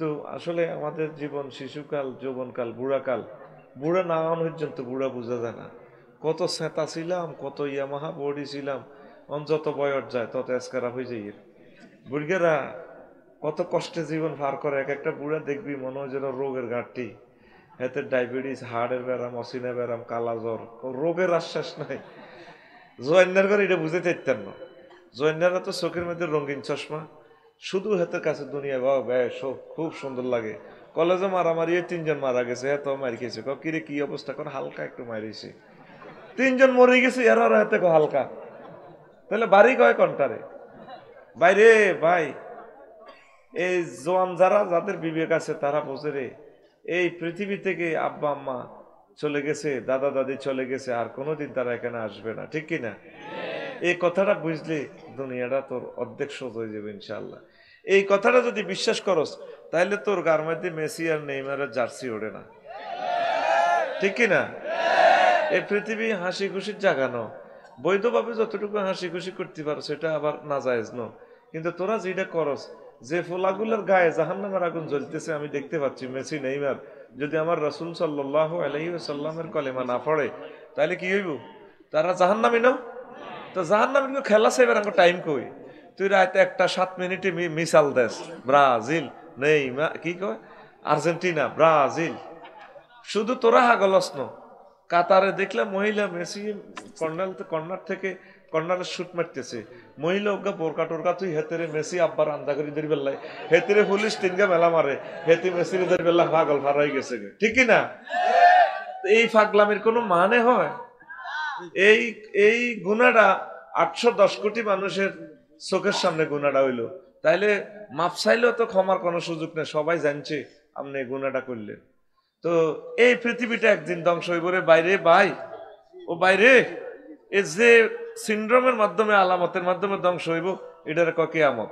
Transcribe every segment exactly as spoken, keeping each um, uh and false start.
কিন্তু আসলে আমাদের জীবন শিশুকাল, যৌবনকাল, বুড়াকাল, বুড়া না হওয়া পর্যন্ত বুড়া বোঝা যায় না। কত সেতা ছিলাম, কত ইয়ামাহা বডি ছিলাম, যত বয়স যায় তত এসকারা হয়ে যাই। বুড়িগেরা কত কষ্টে জীবন পার করে। এক একটা বুড়া দেখবি মনে হয় যেন রোগের ঘাটতি, এতে ডায়াবেটিস, হার্টের ব্যারাম, অসিনা ব্যারাম, কালা জ্বর, রোগের আশ্বাস নাই। জয়েন্নার করে এটা বুঝে চাইতেন না। জয়েন্নারা তো চোখের মধ্যে রঙিন চশমা, শুধু হাতের কাছে দুনিয়া খুব সুন্দর লাগে। কলেজে মারামারি তিনজন মারা গেছে, এত মারি খেয়েছে। কিরে কি অবস্থা? কোন হালকা একটু মারিয়েছে, তিনজন মরে গেছে, এর হাতে হালকা। তাহলে বাড়ি কয় কন্টারে বাইরে ভাই। এই জোয়ান যারা, যাদের বিবেক আছে তারা বোঝে রে, এই পৃথিবী থেকে আব্বা আম্মা চলে গেছে, দাদা দাদি চলে গেছে, আর কোনোদিন তারা এখানে আসবে না, ঠিক কিনা? এই কথাটা বুঝলে দুনিয়াটা তোর অর্ধেক সোজ হয়ে যাবে ইনশাআল্লাহ। এই কথাটা যদি বিশ্বাস করস তাহলে তোর গার মধ্যে মেসি আর নেইমারের জার্সি ওঠে না, ঠিক কিনা? এই পৃথিবী হাসি খুশির জায়গা ন, বৈধভাবে যতটুকু হাসি খুশি করতে পারো সেটা আবার নাজায়েজ ন। কিন্তু তোরা যেটা করস, যে ফোলাগুলোর গায়ে জাহান্নামের আগুন জ্বলতেছে আমি দেখতে পাচ্ছি, মেসি নেইমার যদি আমার রাসূল সাল্লাল্লাহু আলাইহি ওয়াসাল্লামের কলেমা না পড়ে তাহলে কি হইব? তারা জাহান্নামী ন। তো জাহান্নামী খেলা সেবার আমার টাইম কই? তুই রাতে একটা সাত মিনিটে মিসাল দেশ, ব্রাজিল নেই কি কয় আর্জেন্টিনা, ব্রাজিল, শুধু তোরা হাগলস ন। কাতারে দেখলাম মহিলা মেসি কর্নার কর্নার থেকে কর্নারের শুট মারতেছে, মহিলা ওগা বোরকা টোরকা তুই হেতেরে মেসি আব্বার আন্দা করে দের বেলায় হেতেরে পুলিশ তিনগা মেলা মারে, হেতে মেসির দের বেলা পাগল ফারাই গেছে, ঠিক কিনা? এই ফাগলামের কোনো মানে হয়? এই এই গুনাটা আটশো দশ কোটি মানুষের চোখের সামনে গুনাটা হইলো, তাইলে মাপ চাইলেও তো ক্ষমার কোনো সুযোগ নেই, সবাই জানছে আপনি গুনাটা করলেন। তো এই পৃথিবীটা একদিন ধ্বংস হইব রে বাইরে ভাই। ও বাইরে এই যে সিন্ড্রোমের মাধ্যমে, আলামতের মাধ্যমে ধ্বংস হইব, এটার কিয়ামত।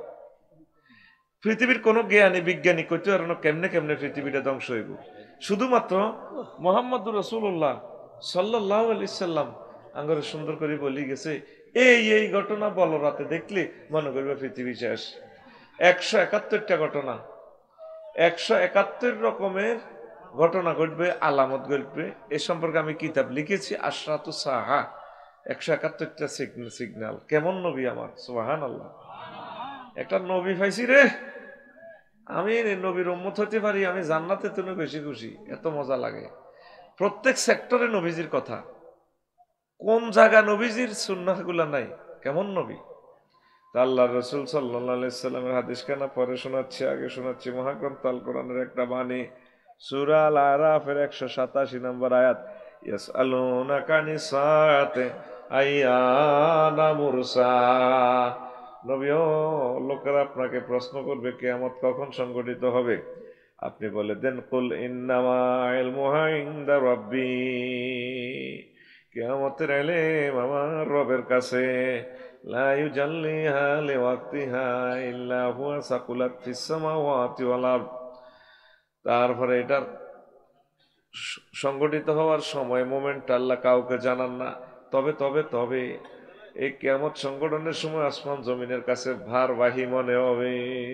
পৃথিবীর কোন জ্ঞানী বিজ্ঞানী কইতে পারে না কেমনে কেমনে পৃথিবীটা ধ্বংস হইব। শুধুমাত্র মুহাম্মদুর রাসূলুল্লাহ সাল্লাল্লাহু আলাইহি সাল্লাম আঙ্গরে সুন্দর করে বলি গেছে, এই এই ঘটনা বল রাতে দেখলে মনে করবে পৃথিবী শেষ। একশো একাত্তরটা ঘটনা, একশো একাত্তর রকমের ঘটনা ঘটবে, আলামত ঘটবে। এ সম্পর্কে আমি কিতাব লিখেছি, আশরাতু সাহা, একশো একাত্তরটা সিগন্যাল। কেমন নবী আমার, সুবহানাল্লাহ। একটা নবী পাইছি রে, আমি নবীর উম্মত হতে পারি, আমি জান্নাতে তুমি বেশি খুশি, এত মজা লাগে। প্রত্যেক সেক্টরে নবীজির কথা, কোন জায়গা নবীজির সুন্নাহগুলা নাই, কেমন নবী। আল্লাহ রাসূল সাল্লাল্লাহু আলাইহি সাল্লামের হাদিস খানা পরে শোনাচ্ছি, আগে শোনাচ্ছি মহাগ্রন্থ আল কোরআনের একটা বাণী, সূরা আল আরাফের একশো সাতাশি নম্বর আয়াত, ইয়াসআলুনাকা আনিস সাআতি আইয়ানা মুরসাহা। নবীও লোকেরা আপনাকে প্রশ্ন করবে কিয়ামত কখন সংঘটিত হবে, আপনি বলে দেন কুল ইন্নামা ইলমুহা ইনদা রাব্বি, কিয়ামতের ইলম আমার রবের কাছে, লা ইউজাল্লিহা লিওয়াক্তিহা ইল্লা হুয়া সাকুলাত ফিস সামাওয়াতি ওয়াল আরদ। তারপরে এটার সংগঠিত হওয়ার সময় মোমেন্ট আল্লাহ কাউকে জানান না, তবে তবে তবে এই কিয়ামত সংগঠনের সময় আসমান জমিনের কাছে ভারবাহী মনে হবে।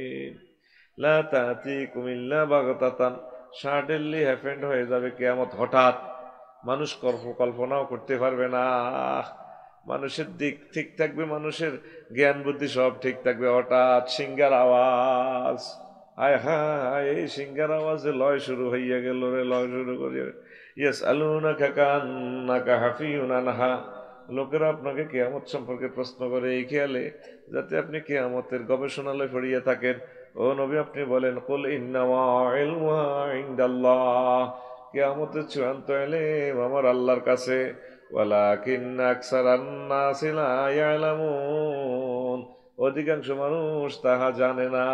লা তাতিকুম ইল্লা বাগতাতান, সাডেনলি হ্যাপেন্ড হয়ে যাবে কিয়ামত হঠাৎ, মানুষ কল্পনাও করতে পারবে না। মানুষের দিক ঠিক থাকবে, মানুষের জ্ঞান বুদ্ধি সব ঠিক থাকবে, হঠাৎ সিংহার আওয়াজ, হায় হায় এই সিংহার আওয়াজে লয় শুরু হইয়া গেল রে, লয় শুরু করিয়া ইয়াসআলুনাকা কান্নাকা হাফিউন আনহা। লোকেরা আপনাকে কিয়ামত সম্পর্কে প্রশ্ন করে এই খেয়ালে যাতে আপনি কিয়ামতের গবেষণালয় পড়িয়ে থাকেন। ও নবী আপনি বলেন কুল ইন্নামা ইলমুহা ইনদাল্লাহ, কিয়ামতের চূড়ান্ত ইলম আমার আল্লাহর কাছে, ওয়ালাকিন্না আকসারান নাসি লা ইয়ালামুন, অধিকাংশ মানুষ তাহা জানে না।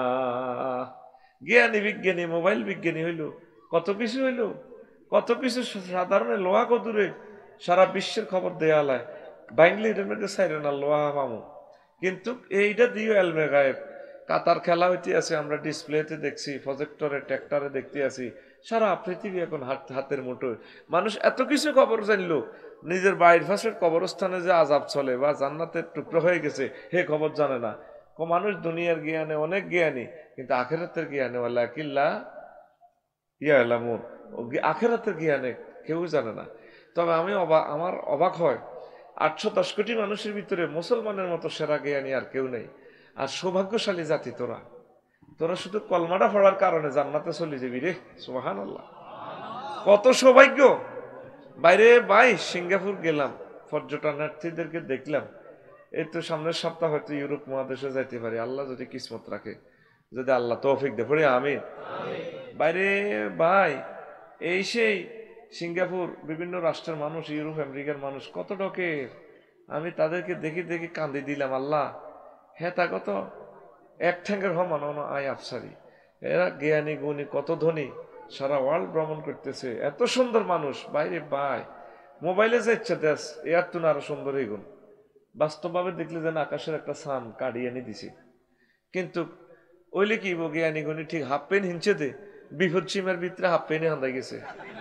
জ্ঞানী বিজ্ঞানী, মোবাইল বিজ্ঞানী হইল, কত কিছু হইল, কত কিছু সাধারণ লোহা কদুরে সারা বিশ্বের খবর দেয়া হয়, বাইংলি এটার মধ্যে সাইরে না লোহা পামু, কিন্তু এইটা দিও এলমে গায়েব। কাতার খেলা হইতে আছে, আমরা ডিসপ্লেতে দেখছি, প্রজেক্টরে ট্র্যাক্টরে দেখতে আছি, সারা পৃথিবী এখন হাত হাতের মুঠোয়। মানুষ এত কিছু খবর জানলো, নিজের বাড়ির পাশের কবরস্থানে যে আযাব চলে বা জান্নাতের টুকরো হয়ে গেছে হে খবর জানে না। মানুষ দুনিয়ার জ্ঞানে অনেক জ্ঞানী, কিন্তু আখেরাতের জ্ঞানে ওয়ালা কিল্লা ইয়ালামুন, আখেরাতের জ্ঞানে কেউ জানে না। তবে আমি অবাক, আমার অবাক হয় আটশো দশ কোটি মানুষের ভিতরে মুসলমানের মতো সেরা জ্ঞানী আর কেউ নেই। আর সৌভাগ্যশালী জাতি তোরা, তোরা শুধু কলমাটা পড়ার কারণে জান্নাতে চলে যাবি রে। সুবহানাল্লাহ, কত সৌভাগ্য। বাইরে ভাই সিঙ্গাপুর গেলাম, পর্যটনার্থীদেরকে দেখলাম। এই তো সামনের সপ্তাহ হয়তো ইউরোপ মহাদেশে যাইতে পারি, আল্লাহ যদি কিসমত রাখে, যদি আল্লাহ তৌফিক দেয় পড়ে আমি। বাইরে ভাই এই সেই সিঙ্গাপুর, বিভিন্ন রাষ্ট্রের মানুষ, ইউরোপ আমেরিকার মানুষ, কত ডকের। আমি তাদেরকে দেখি দেখি কান্দি দিলাম, আল্লাহ হ্যাঁ তা কত এক ঠ্যাঙ্গের হমান আয় আফসারি, এরা জ্ঞানী গুণী কত ধনী, সারা ওয়ার্ল্ড ভ্রমণ করতেছে, এত সুন্দর মানুষ। বাইরে ভাই মোবাইলে যাচ্ছে দেশ এর তুন আরো সুন্দর এই গুণ, বাস্তবভাবে দেখলে যেন আকাশের একটা সান কাড়িয়ে এনে দিছে। কিন্তু ওইলে কি জ্ঞানী গুণী ঠিক হাফ পেন হিনছে দে, বিপদ সীমার ভিতরে হাফ পেনে হান্দাই গেছে।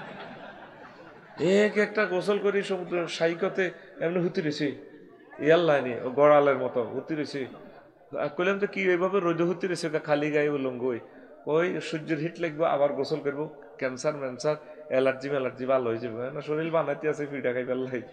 এক একটা গোসল করি সমুদ্র সাইকতে এমনি হুতি রয়েছে, ইয়ার লাইনে গড়ালের মতো হুতি রয়েছে। কইলাম তো কি এইভাবে রোদে হুতি রয়েছে, খালি গায়ে উলঙ্গ, ওই সূর্যের হিট লাগবে আবার গোসল করবো, ক্যান্সার ম্যান্সার অ্যালার্জি ম্যালার্জি ভালো হয়ে যাবে না, শরীর বানাইতে আছে ফিটা খাই পেলাই।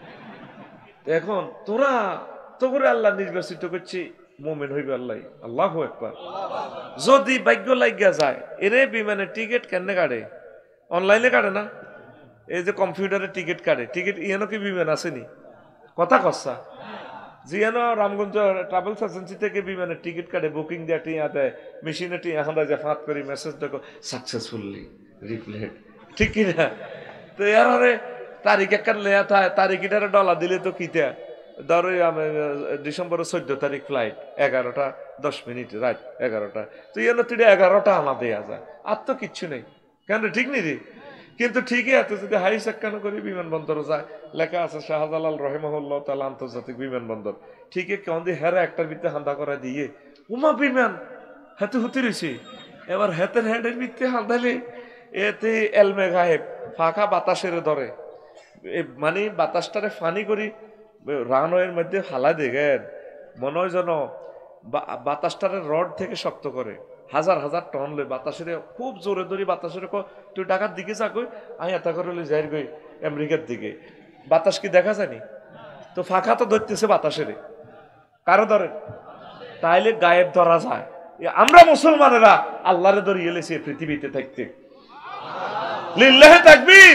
এখন তোরা তো করে আল্লাহ নির্বাচিত করছি, মোমেন হইবে আল্লাহ। আল্লাহু আকবার। যদি ভাগ্য লাগিয়া যায়, এরে বিমানের টিকিট কেমনে কাটে? অনলাইনে কাটে না, এই যে কম্পিউটারে টিকিট কাটে, টিকিট ইয়ানো কি বিমান আসেনি? কথা কচ্ছা জিয়ানো রামগঞ্জ ট্রাভেলস এজেন্সি থেকে বিমানের টিকিট কাটে, বুকিং দিয়ে টিয়া দেয়, মেশিনে টিয়া হাঁদা যায়, ফাঁত করি মেসেজ দেখো সাকসেসফুলি রিপ্লেড, ঠিক কিনা? তো এর তারিখ একটা লেয়া থাকে, তারিখটারে ডলার দিলে তো কিতা ধরো ডিসেম্বরের চোদ্দ তারিখ ফ্লাইট, এগারোটা দশ মিনিট রাত এগারোটা, তো ইয়ানো তুই এগারোটা আনা দেয়া যায়, আর তো কিচ্ছু নেই কেন, ঠিক নেই রে? কিন্তু ঠিকই আছে, যদি হাই সেক্কানো করি বিমানবন্দরে যায়, লেখা আছে শাহজালাল রহিমাহুল্লাহ তাআলা আন্তর্জাতিক বিমানবন্দর, ঠিকই কেমন দিয়ে হেরা একটার ভিতরে হান্দা করে দিয়ে উমা বিমান হাতে হুতি রয়েছে। এবার হাতের হেডের ভিতরে হান্দালে এতে এলমে গায়েব, ফাঁকা বাতাসের ধরে, মানে বাতাসটারে ফানি করি রানওয়ের মধ্যে ফালা দেখেন, মনে হয় যেন বাতাসটারে রড থেকে শক্ত করে, হাজার হাজার টন লই বাতাসের খুব জোরে ধরি, বাতাসের তুই ঢাকার দিকে যা গই, আমি এত করে লই যাই গই আমেরিকার দিকে, বাতাস কি দেখা যায়নি? তো ফাঁকা তো ধরতেছে বাতাসের, কারো ধরে, তাইলে গায়েব ধরা যায়। আমরা মুসলমানেরা আল্লাহরে ধরিয়ে লেছি পৃথিবীতে থাকতে, লিল্লাহে তাকবীর।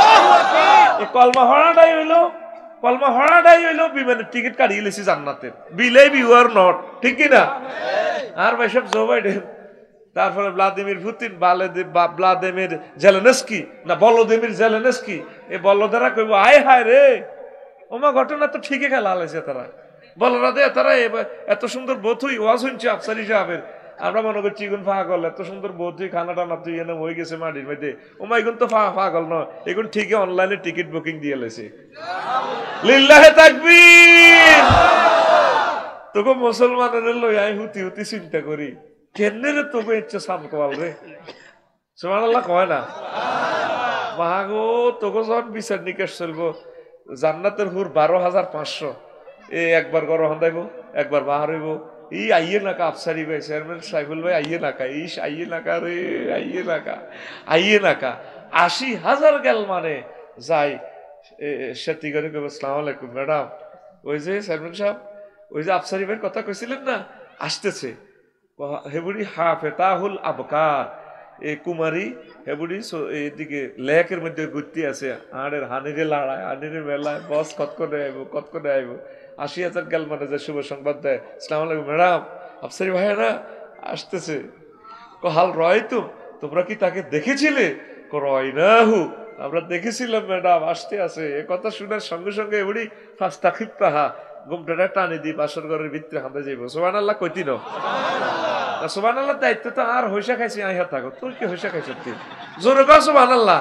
এই কলমা হড়াটাই হইলো, কলমা হড়াটাই হইলো বিমানের টিকিট কাটিয়ে লেছি জান্নাতের, বিলিভ ইউ আর নট, ঠিক কিনা? আর ভাই সব জো বাইডেন, তারপরে ভ্লাদিমির পুতিন, ভ্লাদিমির জেলেনস্কি না বলদিমির জেলেনস্কি, এই বলদেরা কইব আয় হায় রে, ওমা ঘটনা তো ঠিকই খেলা হয়েছে, তারা বলরা দে তারা এত সুন্দর বোধই ওয়াজ শুনছে আফসারি সাহেবের, আমরা মনে করছি এগুন পাগল, এত সুন্দর বোধই খানা টানা তুই এনে হয়ে গেছে মাটির মধ্যে, ওমা এগুন তো পাগল নয়, এগুন ঠিকই অনলাইনে টিকিট বুকিং দিয়ে লেছে। লিল্লাহে তাকবীর। তোকে মুসলমানের লই আই হুতি হুতি চিন্তা করি, কেন রে তোকে ইচ্ছে সাম কল রে, সুবহানাল্লাহ কয় না? মাগো তোকে যখন বিচার নিকাশ চলবো, জান্নাতের হুর বারো হাজার পাঁচশো, এ একবার গরম হান্দাইব, একবার বাহার হইব, ই আইয়ে নাকা আফসারি ভাই, চেয়ারম্যান সাইফুল ভাই আইয়ে নাকা, ইস আইয়ে নাকা রে, আইয়ে নাকা, আইয়ে নাকা। আশি হাজার গেল মানে যাই সেটি করে কব আসসালামু আলাইকুম ম্যাডাম, ওই যে চেয়ারম্যান সাহেব, ওই যে আফসারি ভাইয়ের কথা কইছিলেন না, আসতেছে। হেবুড়ি হা ফেতাহুল আবকার, এই কুমারী হেবুড়ি এদিকে লেকের মধ্যে ঘুরতে আছে, আড়ের হানিরে লাড়ায়, হানিরে মেলায়, বস কত করে আইব, কত করে আইব। আশি হাজার গেল মানে যে শুভ সংবাদ দেয়, আসসালামু আলাইকুম ম্যাডাম, আফসারি ভাইয়েরা আসতেছে। ক হাল রয় তো, তোমরা কি তাকে দেখেছিলে? ক রয় না হু, আমরা দেখেছিলাম ম্যাডাম, আসতে আছে। এ কথা শোনার সঙ্গে সঙ্গে এবুড়ি ফার্স্ট তাকিব তাহা ঘুমটা টানি দি বাসর ঘরের ভিতরে হাতে যাইব। সুবহানাল্লাহ কইতি না? সুবহানাল্লাহ দায়িত্ব তো আর হইসা খাইছি আইহা থাকো, তোর কি হইসা খাইছ তুই? জোরে কর সুবহানাল্লাহ।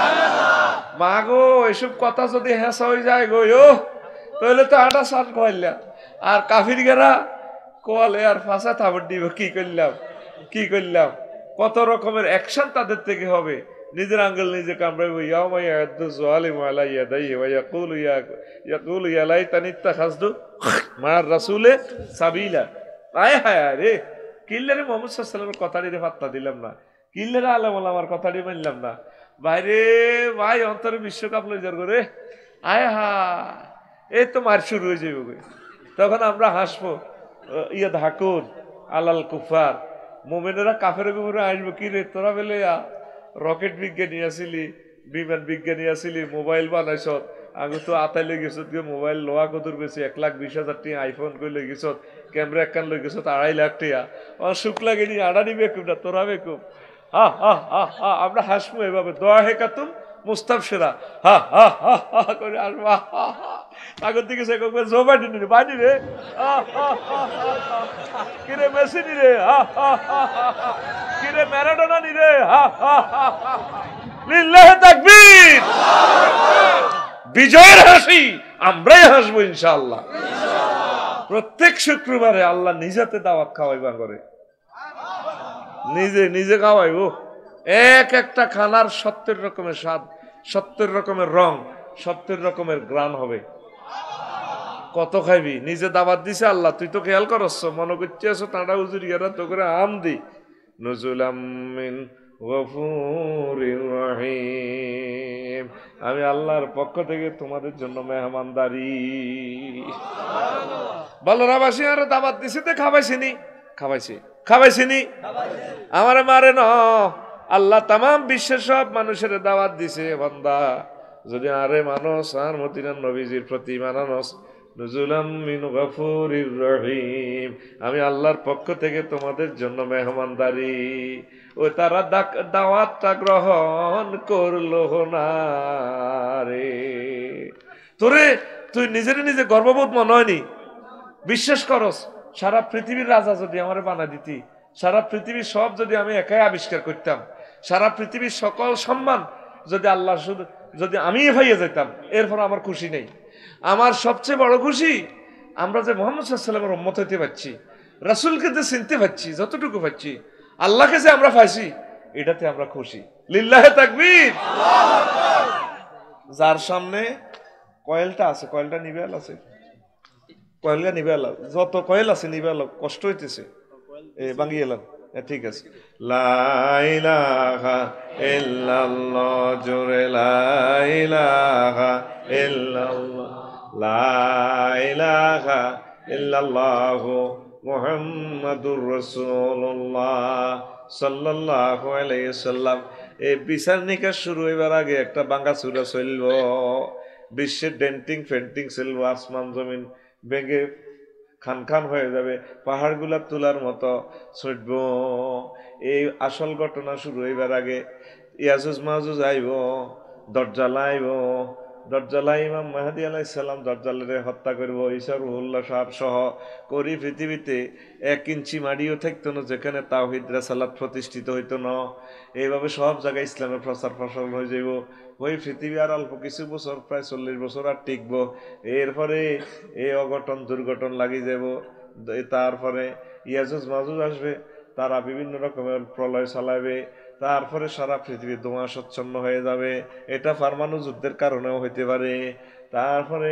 মা গো এসব কথা যদি হেসা হয়ে যায় গো, ও তাহলে তো আটা সান কইলা, আর কাফির গেরা কোয়ালে আর ফাঁসা থাবর দিব। কি করলাম কি করলাম, কত রকমের অ্যাকশন তাদের থেকে হবে। নিজের আঙ্গুল নিজে কামড়াইবো, ইয়াউমা ইয়াদু যালিমু আলা ইয়াদাইহি ওয়া ইয়াকুলু ইয়া ইয়াকুলু ইয়া লাইতানি ইত্তাখাযতু মা'আর রাসূলি সাবিলা। আয় হায় রে, কিল্লারে মোহাম্মদ সাল্লাল্লাহু আলাইহি ওয়াসাল্লামের কথাটি পাত্তা দিলাম না, কিল্লারে আলেম ওলামার কথাটি মানলাম না, বাইরে ভাই অন্তরে বিশ্বকাপ লই যার করে আয় হা, এই তো মার শুরু হয়ে যাবে। তখন আমরা হাসবো, ইয়া ধাকুর আলাল কুফার, মোমেনেরা কাফের উপরে আসবো, কি রে তোরা বেলে রকেট বিজ্ঞানী আসিলি, বিমান বিজ্ঞানী আসিলি, মোবাইল বানাইছ, আমি তো আতাই লই গেছ, মোবাইল লোয়া কদুর বেশি এক লাখ বিশ হাজার টিয়া আইফোন করে লই গেছ, ক্যামেরা একখান লই গেছ আড়াই লাখ টিয়া, আমার সুখ লাগেনি, আড়ানি বেকুম না তোরা বেকুম। হা হা হা হা, আমরা হাসবো এভাবে, দোয়া হে কাতুম মুস্তাবশিরা, হা হা হা হা করে আসবো। আগের দিকে সে জো বানি রে, বানি রে, কিরে মেসি নি রে, কিরে ম্যারাডোনা নি রে, লিল্লাহি তাকবীর, বিজয়ের হাসি আমরাই হাসবো ইনশাআল্লাহ। প্রত্যেক শুক্রবারে আল্লাহ নিজাতে দাওয়াত খাওয়াইবা করে, নিজে নিজে খাওয়াইবো, এক একটা খানার সত্তর রকমের স্বাদ, সত্তর রকমের রং, সত্তর রকমের গ্রান হবে। কত খাইবি? নিজে দাওয়াত দিছে আল্লাহ, তুই তো খেয়াল করছ, মনে করছিস তাঁরা হুজুরিয়ারা তো করে আম দি, নুজুলাম মিন গফুরির রহিম, আমি আল্লাহর পক্ষ থেকে তোমাদের জন্য মেহমানদারি। বলরাবাসী আরো দাওয়াত দিছে, তে খাওয়াইছিনি? খাওয়াইছি। খাওয়াইছিনি? আমারে মারে ন, আল্লাহ তামাম বিশ্বের সব মানুষের দাওয়াত দিছে, বান্দা যদি আরে মানুষ আর মদিনার নবীজির প্রতি মানানস, নুজুলাম মিন গফুরির রহিম, আমি আল্লাহর পক্ষ থেকে তোমাদের জন্য মেহমানদারি। ওই তারা দাওয়াতটা গ্রহণ করলো না রে। তোরে তুই নিজের নিজে গর্ববোধ মনে হয়নি? বিশ্বাস করস সারা পৃথিবীর রাজা যদি আমার বানা দিতি, সারা পৃথিবীর সব যদি আমি একাই আবিষ্কার করতাম, সারা পৃথিবীর সকল সম্মান যদি আল্লাহ শুধু যদি আমি ভাইয়ে যেতাম, এরপর আমার খুশি নেই। আমার সবচেয়ে বড় খুশি আমরা যে মুহাম্মদ সাল্লাল্লাহু আলাইহি ওয়াসাল্লামের উম্মত হইতে পারছি, রাসূলকে যে চিনতে পারছি, যতটুকু পাচ্ছি, আল্লাহকে যে আমরা পাইছি, এটাতে আমরা খুশি। লিল্লাহি তাকবীর। যার সামনে কয়েলটা আছে, কয়েলটা নিবে আছে, কয়েলটা নিবে আলো, যত কয়েল আছে নিবে আলো, কষ্ট হইতেছে, এ ভাঙিয়ে এলাম, ঠিক আছে। লা ইলাহা ইল্লাল্লাহ, জোরে লা ইলাহা ইল্লাল্লাহ, লা ইলাহা ইল্লাল্লাহু মুহাম্মাদুর রাসূলুল্লাহ সাল্লাল্লাহু আলাইহি ওয়াসাল্লাম। এই বিচার নিকাশ শুরু হইবার আগে একটা বাঙ্গা চূড়া চলব, বিশ্বের ডেন্টিং ফেন্টিং চলব, আসমান জমিন ভেঙে খান খান হয়ে যাবে, পাহাড়গুলা তোলার মতো ছুটব। এই আসল ঘটনা শুরু হইবার আগে ইয়াজুজ মাহুজ আইব, দরজাল আইব, দরজালাই ইমাম মাহদী আলাইহিস সালাম দরজালের হত্যা করব, ঈসা রুহুল্লাহ সাহেব সহ করি পৃথিবীতে এক ইঞ্চি মাটিও থাকতো না যেখানে তাওহীদ রিসালাত প্রতিষ্ঠিত হইতো না। এইভাবে সব জায়গায় ইসলামের প্রচার প্রসার হয়ে যাইব। ওই পৃথিবী আর অল্প কিছু বছর, প্রায় চল্লিশ বছর আর টিকব। এরপরে এই অঘটন দুর্ঘটন লাগি যাব। তারপরে ইয়াজুজ মাজুজ আসবে, তারা বিভিন্ন রকমের প্রলয় চালাবে, তারপরে সারা পৃথিবী ধোঁয়াশাচ্ছন্ন হয়ে যাবে। এটা পরমাণু যুদ্ধের কারণেও হইতে পারে। তারপরে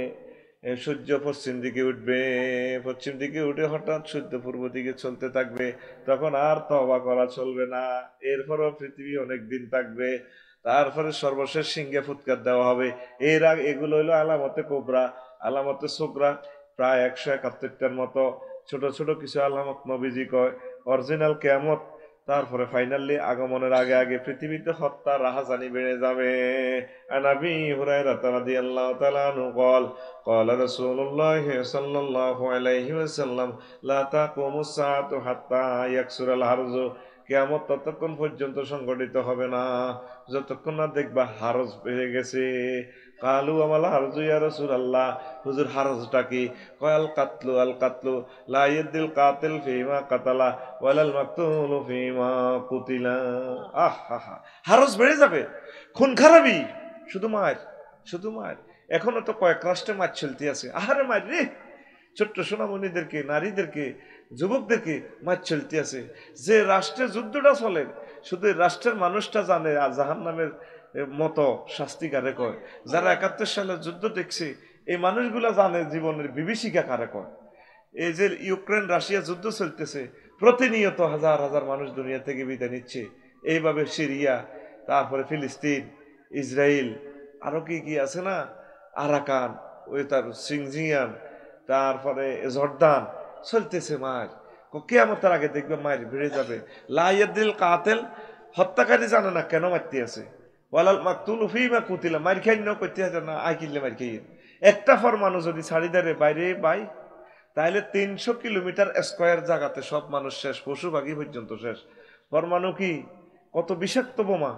সূর্য পশ্চিম দিকে উঠবে, পশ্চিম দিকে উঠে হঠাৎ সূর্য পূর্ব দিকে চলতে থাকবে, তখন আর তওবা করা চলবে না। এরপরও পৃথিবী অনেক দিন থাকবে। তারপরে সর্বশেষ সিংহে ফুৎকার দেওয়া হবে। এর আগে এগুলো হইলো আলামতে কোবরা, আলামতে সোগরা, প্রায় একশো একাত্তরটার মতো ছোট ছোট কিছু আলামত নবীজি কয়। অরিজিনাল কিয়ামত, তারপরে ফাইনালি আগমনের আগে আগে পৃথিবীতে হত্যা রাহাজানি বেড়ে যাবে। আনাবি হুরায়রা রাদিয়াল্লাহু তাআলা আনহু قال قال رسول الله صلى الله عليه وسلم لا تقوم الساعة حتى يكسر الحرز, কিয়ামত ততক্ষণ পর্যন্ত সংগঠিত হবে না যতক্ষণ না দেখবা হারজ বেড়ে গেছে। কালু আমাল হারজু ইয়া রাসূলুল্লাহ, হুজুর হারজটা কি? কয় আল কাতলু, আল কাতলু লা ইয়াদিল কাতিল ফিমা কাতালা ওয়ালাল মাকতুলু ফিমা কুতিলা। আহা, হারজ বেড়ে যাবে, খুন খারাপি, শুধু মার, শুধু মার। এখনো তো কয়েক রাষ্ট্রে মার চলতে আছে। আহারে মার রে, ছোট্ট সোনামণিদেরকে, নারীদেরকে, যুবকদেরকে মার চলতে আছে। যে রাষ্ট্রে যুদ্ধটা চলে, শুধু রাষ্ট্রের মানুষটা জানে আর জাহান্নামের মতো শাস্তি কারে কয়। যারা একাত্তর সালে যুদ্ধ দেখছে, এই মানুষগুলা জানে জীবনের বিভীষিকা কারে কয়। এই যে ইউক্রেন রাশিয়া যুদ্ধ চলতেছে, প্রতিনিয়ত হাজার হাজার মানুষ দুনিয়া থেকে বিদায় নিচ্ছে। এইভাবে সিরিয়া, তারপরে ফিলিস্তিন, ইসরায়েল, আরো কি কি আছে না, আরাকান, ওই তার সিংজিয়ান, তারপরে জর্দান, চলতেছে মার। কিয়ামতের আগে দেখবে মায়ের ভিড়ে যাবে। লাইয়াদিল কাতেল, হত্যাকারী জানে না কেন মারতে আছে। ওয়ালাল মাকতুল ফিমা কুতিলা, মার খাই ন করতে আছে না, আই কিনলে মার খাই। একটা ফরমানু যদি ছাড়ি দেয় বাইরে বাই, তাহলে তিনশো কিলোমিটার স্কোয়ার জায়গাতে সব মানুষ শেষ, পশু পাখি পর্যন্ত শেষ। পরমাণু কি কত বিষাক্ত বোমা!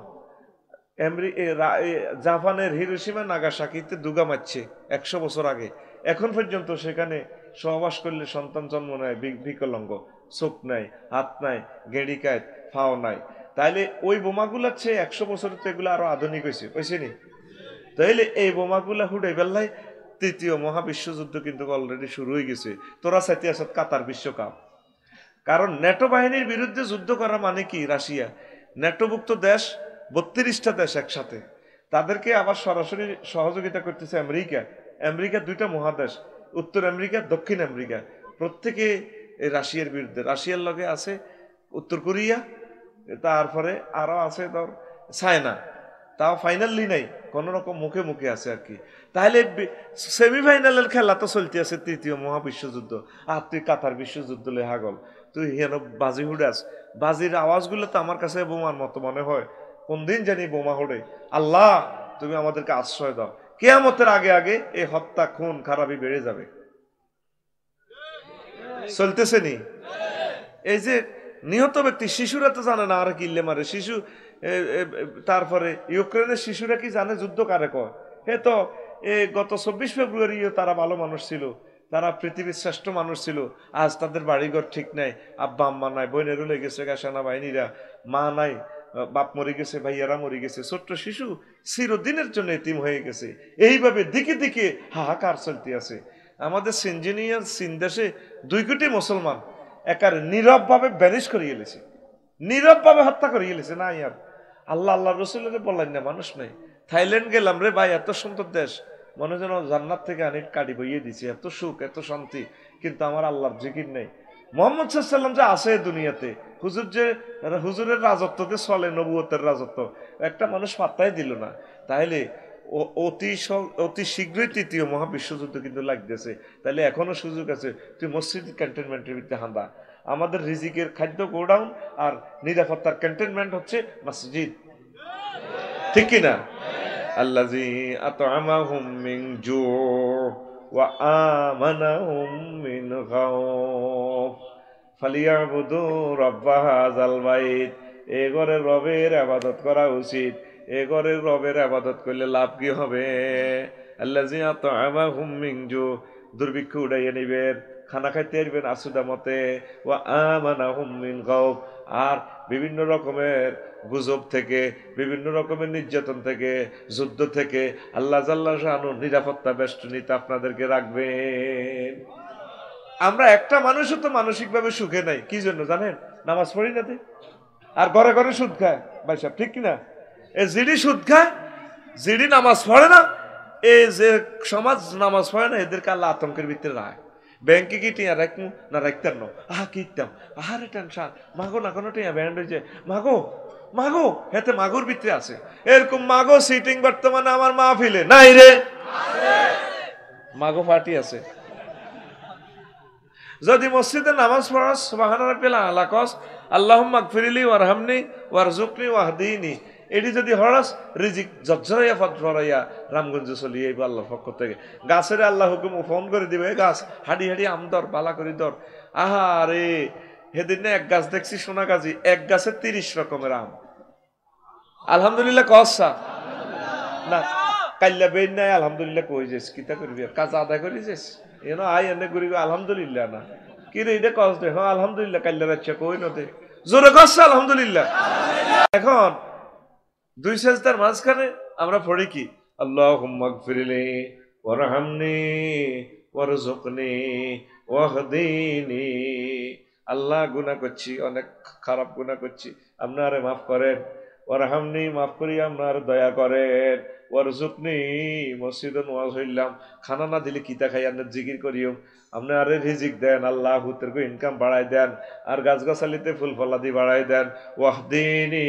জাপানের হিরোশিমা নাগাসাকিতে দুগা মারছে একশো বছর আগে, এখন পর্যন্ত সেখানে সহবাস করলে সন্তান জন্ম নেয় বিকলাঙ্গ, চোখ নাই, হাত নাই, গেড়ি কায়ত, ফাও নাই। তাইলে ওই বোমাগুলার চেয়ে একশো বছরের তো এগুলো আরো আধুনিক হয়েছে, বুঝছি নি? তাইলে এই বোমাগুলা হুড়ে বেল্লাই তৃতীয় মহাবিশ্বযুদ্ধ কিন্তু অলরেডি শুরু হয়ে গেছে। তোরা সাথে আসত কাতার বিশ্বকাপ। কারণ ন্যাটো বাহিনীর বিরুদ্ধে যুদ্ধ করা মানে কি? রাশিয়া ন্যাটোভুক্ত দেশ, বত্রিশটা দেশ একসাথে, তাদেরকে আবার সরাসরি সহযোগিতা করতেছে আমেরিকা। আমেরিকা দুইটা মহাদেশ, উত্তর আমেরিকা, দক্ষিণ আমেরিকা, প্রত্যেকে রাশিয়ার বিরুদ্ধে। রাশিয়ার লগে আছে উত্তর কোরিয়া, তারপরে আরো আছে ধর চায়না, তাও ফাইনালি নাই, কোন রকম মুখে মুখে আছে আর কি। তাহলে সেমিফাইনালের খেলা তো চলতে আছে তৃতীয় মহাবিশ্বযুদ্ধ, আর তুই কাতার বিশ্বযুদ্ধ লে হাগল, তুই হেন বাজি হুড়াস। বাজির আওয়াজগুলো তো আমার কাছে বোমার মতো মনে হয়, কোন দিন জানি বোমা হুড়ে। আল্লাহ তুমি আমাদেরকে আশ্রয় দাও। কিয়ামতের আগে আগে এই হত্যা, খুন খারাপি বেড়ে যাবে। চলতেছে নি? এই যে নিহত ব্যক্তি, শিশুরা তো জানে না আর কিল্লে মারে শিশু। তারপরে ইউক্রেনের শিশুরা কি জানে যুদ্ধ কারে কয়? হে তো গত চব্বিশ ফেব্রুয়ারি তারা ভালো মানুষ ছিল, তারা পৃথিবীর শ্রেষ্ঠ মানুষ ছিল। আজ তাদের বাড়িঘর ঠিক নাই, আব্বা আম্মা নাই, বোনেরও লেগেছে সেনাবাহিনীরা, মা নাই, বাপ মরে গেছে, ভাইয়ারা মরে গেছে, ছোট্ট শিশু চিরদিনের জন্য এতিম হয়ে গেছে। এইভাবে দিকে দিকে হাহাকার চলতে আছে। আমাদের সিনজিনিয়ার চীন দেশে দুই কোটি মুসলমান একার নীরব ভাবে ব্যানিশ করিয়ে গেছে, নীরব ভাবে হত্যা করিয়ে গেছে। না ইয়ার আল্লাহ আল্লাহ রসুলের বললেন না, মানুষ নেই। থাইল্যান্ড গেলাম রে ভাই, এত সুন্দর দেশ, মনে যেন জান্নাত থেকে অনেক কাটি বইয়ে দিছে, এত সুখ, এত শান্তি, কিন্তু আমার আল্লাহর জিকির নেই। মোহাম্মদ সাল্লাম যে আছে দুনিয়াতে, হুজুর যে হুজুরের রাজত্বতে চলে, নবুয়তের রাজত্ব, একটা মানুষ পাত্তাই দিল না। তাইলে অতি অতি শীঘ্রই তৃতীয় মহাবিশ্বযুদ্ধ কিন্তু লাগতেছে। তাহলে এখনো সুযোগ আছে, তুই মসজিদ ক্যান্টনমেন্টের ভিতরে হাঁদা। আমাদের রিজিকের খাদ্য গোডাউন আর নিরাপত্তার ক্যান্টনমেন্ট হচ্ছে মসজিদ, ঠিক কিনা? আল্লাযী আত'আমাহুম মিন জু' ওয়া আমানাহুম মিন খাউফ ফালিয়াবুদু রাব্ব হাযাল বাইত। এই ঘরের রবের ইবাদত করা উচিত। এই ঘরের রবের ইবাদত করলে লাভ কি হবে? আল্লাযী আত'আমাহুম মিন জু', দুর্ভিক্ষ উড়াইয়া নিবেন, খানা খাইতে আসবেন আসুদা মতে। ওয়া আমানাহুম মিন খাউফ, আর বিভিন্ন রকমের গুজব থেকে, বিভিন্ন রকমের নির্যাতন থেকে, যুদ্ধ থেকে আল্লাহ জাল্লা শানু নিরাপত্তা বেষ্টনীতে আপনাদেরকে রাখবেন। আমরা একটা মানুষও তো মানসিকভাবে সুখে নাই। কি জন্য জানেন? নামাজ পড়ি না, আর ঘরে ঘরে সুদ খায় ভাই সাহেব, ঠিক কিনা? এই জিডি সুদ খায়, জিডি নামাজ পড়ে না, এই যে সমাজ নামাজ পড়ে না, এদেরকে আল্লাহ আতঙ্কের ভিতরে রায়। ব্যাংকে কি টিয়া রাখবো না রাখতাম না, আহা কিতাম, আহারে টেনশন, মাগো না কোনো টিয়া ব্যান্ড হয়েছে, মাগো মাগো, হেতে মাগুর ভিতরে আছে। এরকম মাগো সিটিং বর্তমানে আমার মাহফিলে নাই রে, মাগো পার্টি আছে। যদি মসজিদে নামাজ পড়াস, সুবহান রাব্বিল আলা কস, আল্লাহুম্মা গফিরলি ওয়ারহামনি ওয়ারজুকনি ওয়াহদিনি, এটি যদি হরাস রিজিক জজ্জরাইয়া ফরাইয়া রামগঞ্জ চলিয়ে আইব আল্লাহর পক্ষ থেকে। গাছের আল্লাহ হুকুম ফোন করে দিবে, গাছ হাডি হাডি আম দর, বালা করি দর। আহা রে, সেদিন এক গাছ দেখছি সোনা গাছি, এক গাছে তিরিশ রকমের আম। আলহামদুলিল্লাহ কসা না, কাল্লা বেন নাই আলহামদুলিল্লাহ কই যাস, কিতা করবি আর কাজ আদায় করি যাস, এন আই এনে করি আলহামদুলিল্লাহ না, কি রে এটা কস দে, হ্যাঁ আলহামদুলিল্লাহ, কাল্লা রাচ্ছা কই নদে, জোরে কস আলহামদুলিল্লাহ। এখন দুই সেজদার মাঝখানে আমরা পড়ি কি? আল্লাহুম্মা গফিরলি ওয়ারহামনি ওয়ারজুকনি ওয়াহদিনি। আল্লাহ গুনাহ করছি, অনেক খারাপ গুনাহ করছি, আপনারে মাফ করেন, ওয়ারহামনি, মাফ করি আপনার দয়া করেন, ওয়ারজুকনি, মসজিদে ওয়াজ হইলাম, খানা না দিলে কিতা খাই আপনার জিকির করিও, আপনি আরে রিজিক দেন আল্লাহ, হুতের ইনকাম বাড়াই দেন, আর গাছগাছালিতে ফুল ফলাদি বাড়াই দেন, ওয়াহদিনী,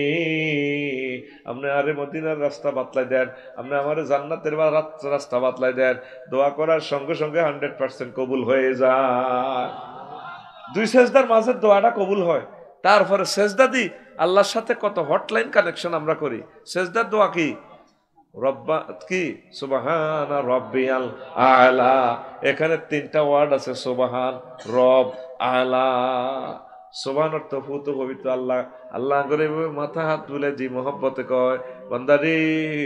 আপনি আরে মদিনার রাস্তা বাতলাই দেন, আপনি আমার জান্নাতের রাস্তা বাতলাই দেন। দোয়া করার সঙ্গে সঙ্গে হান্ড্রেড পার্সেন্ট কবুল হয়ে যায়। দুই সেজদার মাঝে দোয়াটা কবুল হয়। তারপরে সেজদা দি আল্লাহর সাথে কত হটলাইন কানেকশন আমরা করি। সেজদার দোয়া কি? রব্বা কি সুবহানা রব্বিয়াল আলা, এখানে তিনটা ওয়ার্ড আছে, সুবহান, রব, আলা। সুবহান অর্থ পুত পবিত্র আল্লাহ। আল্লাহ করে মাথা হাত তুলে জি মোহব্বতে কয় বান্দারে,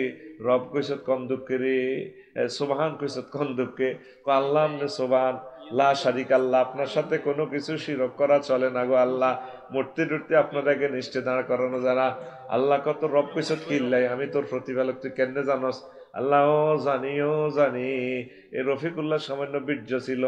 রব কইছত কোন দুঃখে রে, সুবহান কইছত কোন দুঃখে, আল্লাহ আমনে সুবহান লা শারিক আল্লাহ, আপনার সাথে কোনো কিছু শিরক করা চলে না গো আল্লাহ, মূর্তি টুর্তি আপনাদেরকে নিশ্চয় দাঁড় করানো যারা। আল্লাহ কত রব কইছত কিল্লাই, আমি তোর প্রতিপালক, তুই কেমনে জানস? আল্লাহ জানিও জানি, এ রফিকুল্লাহ সামান্য বীর্য ছিল,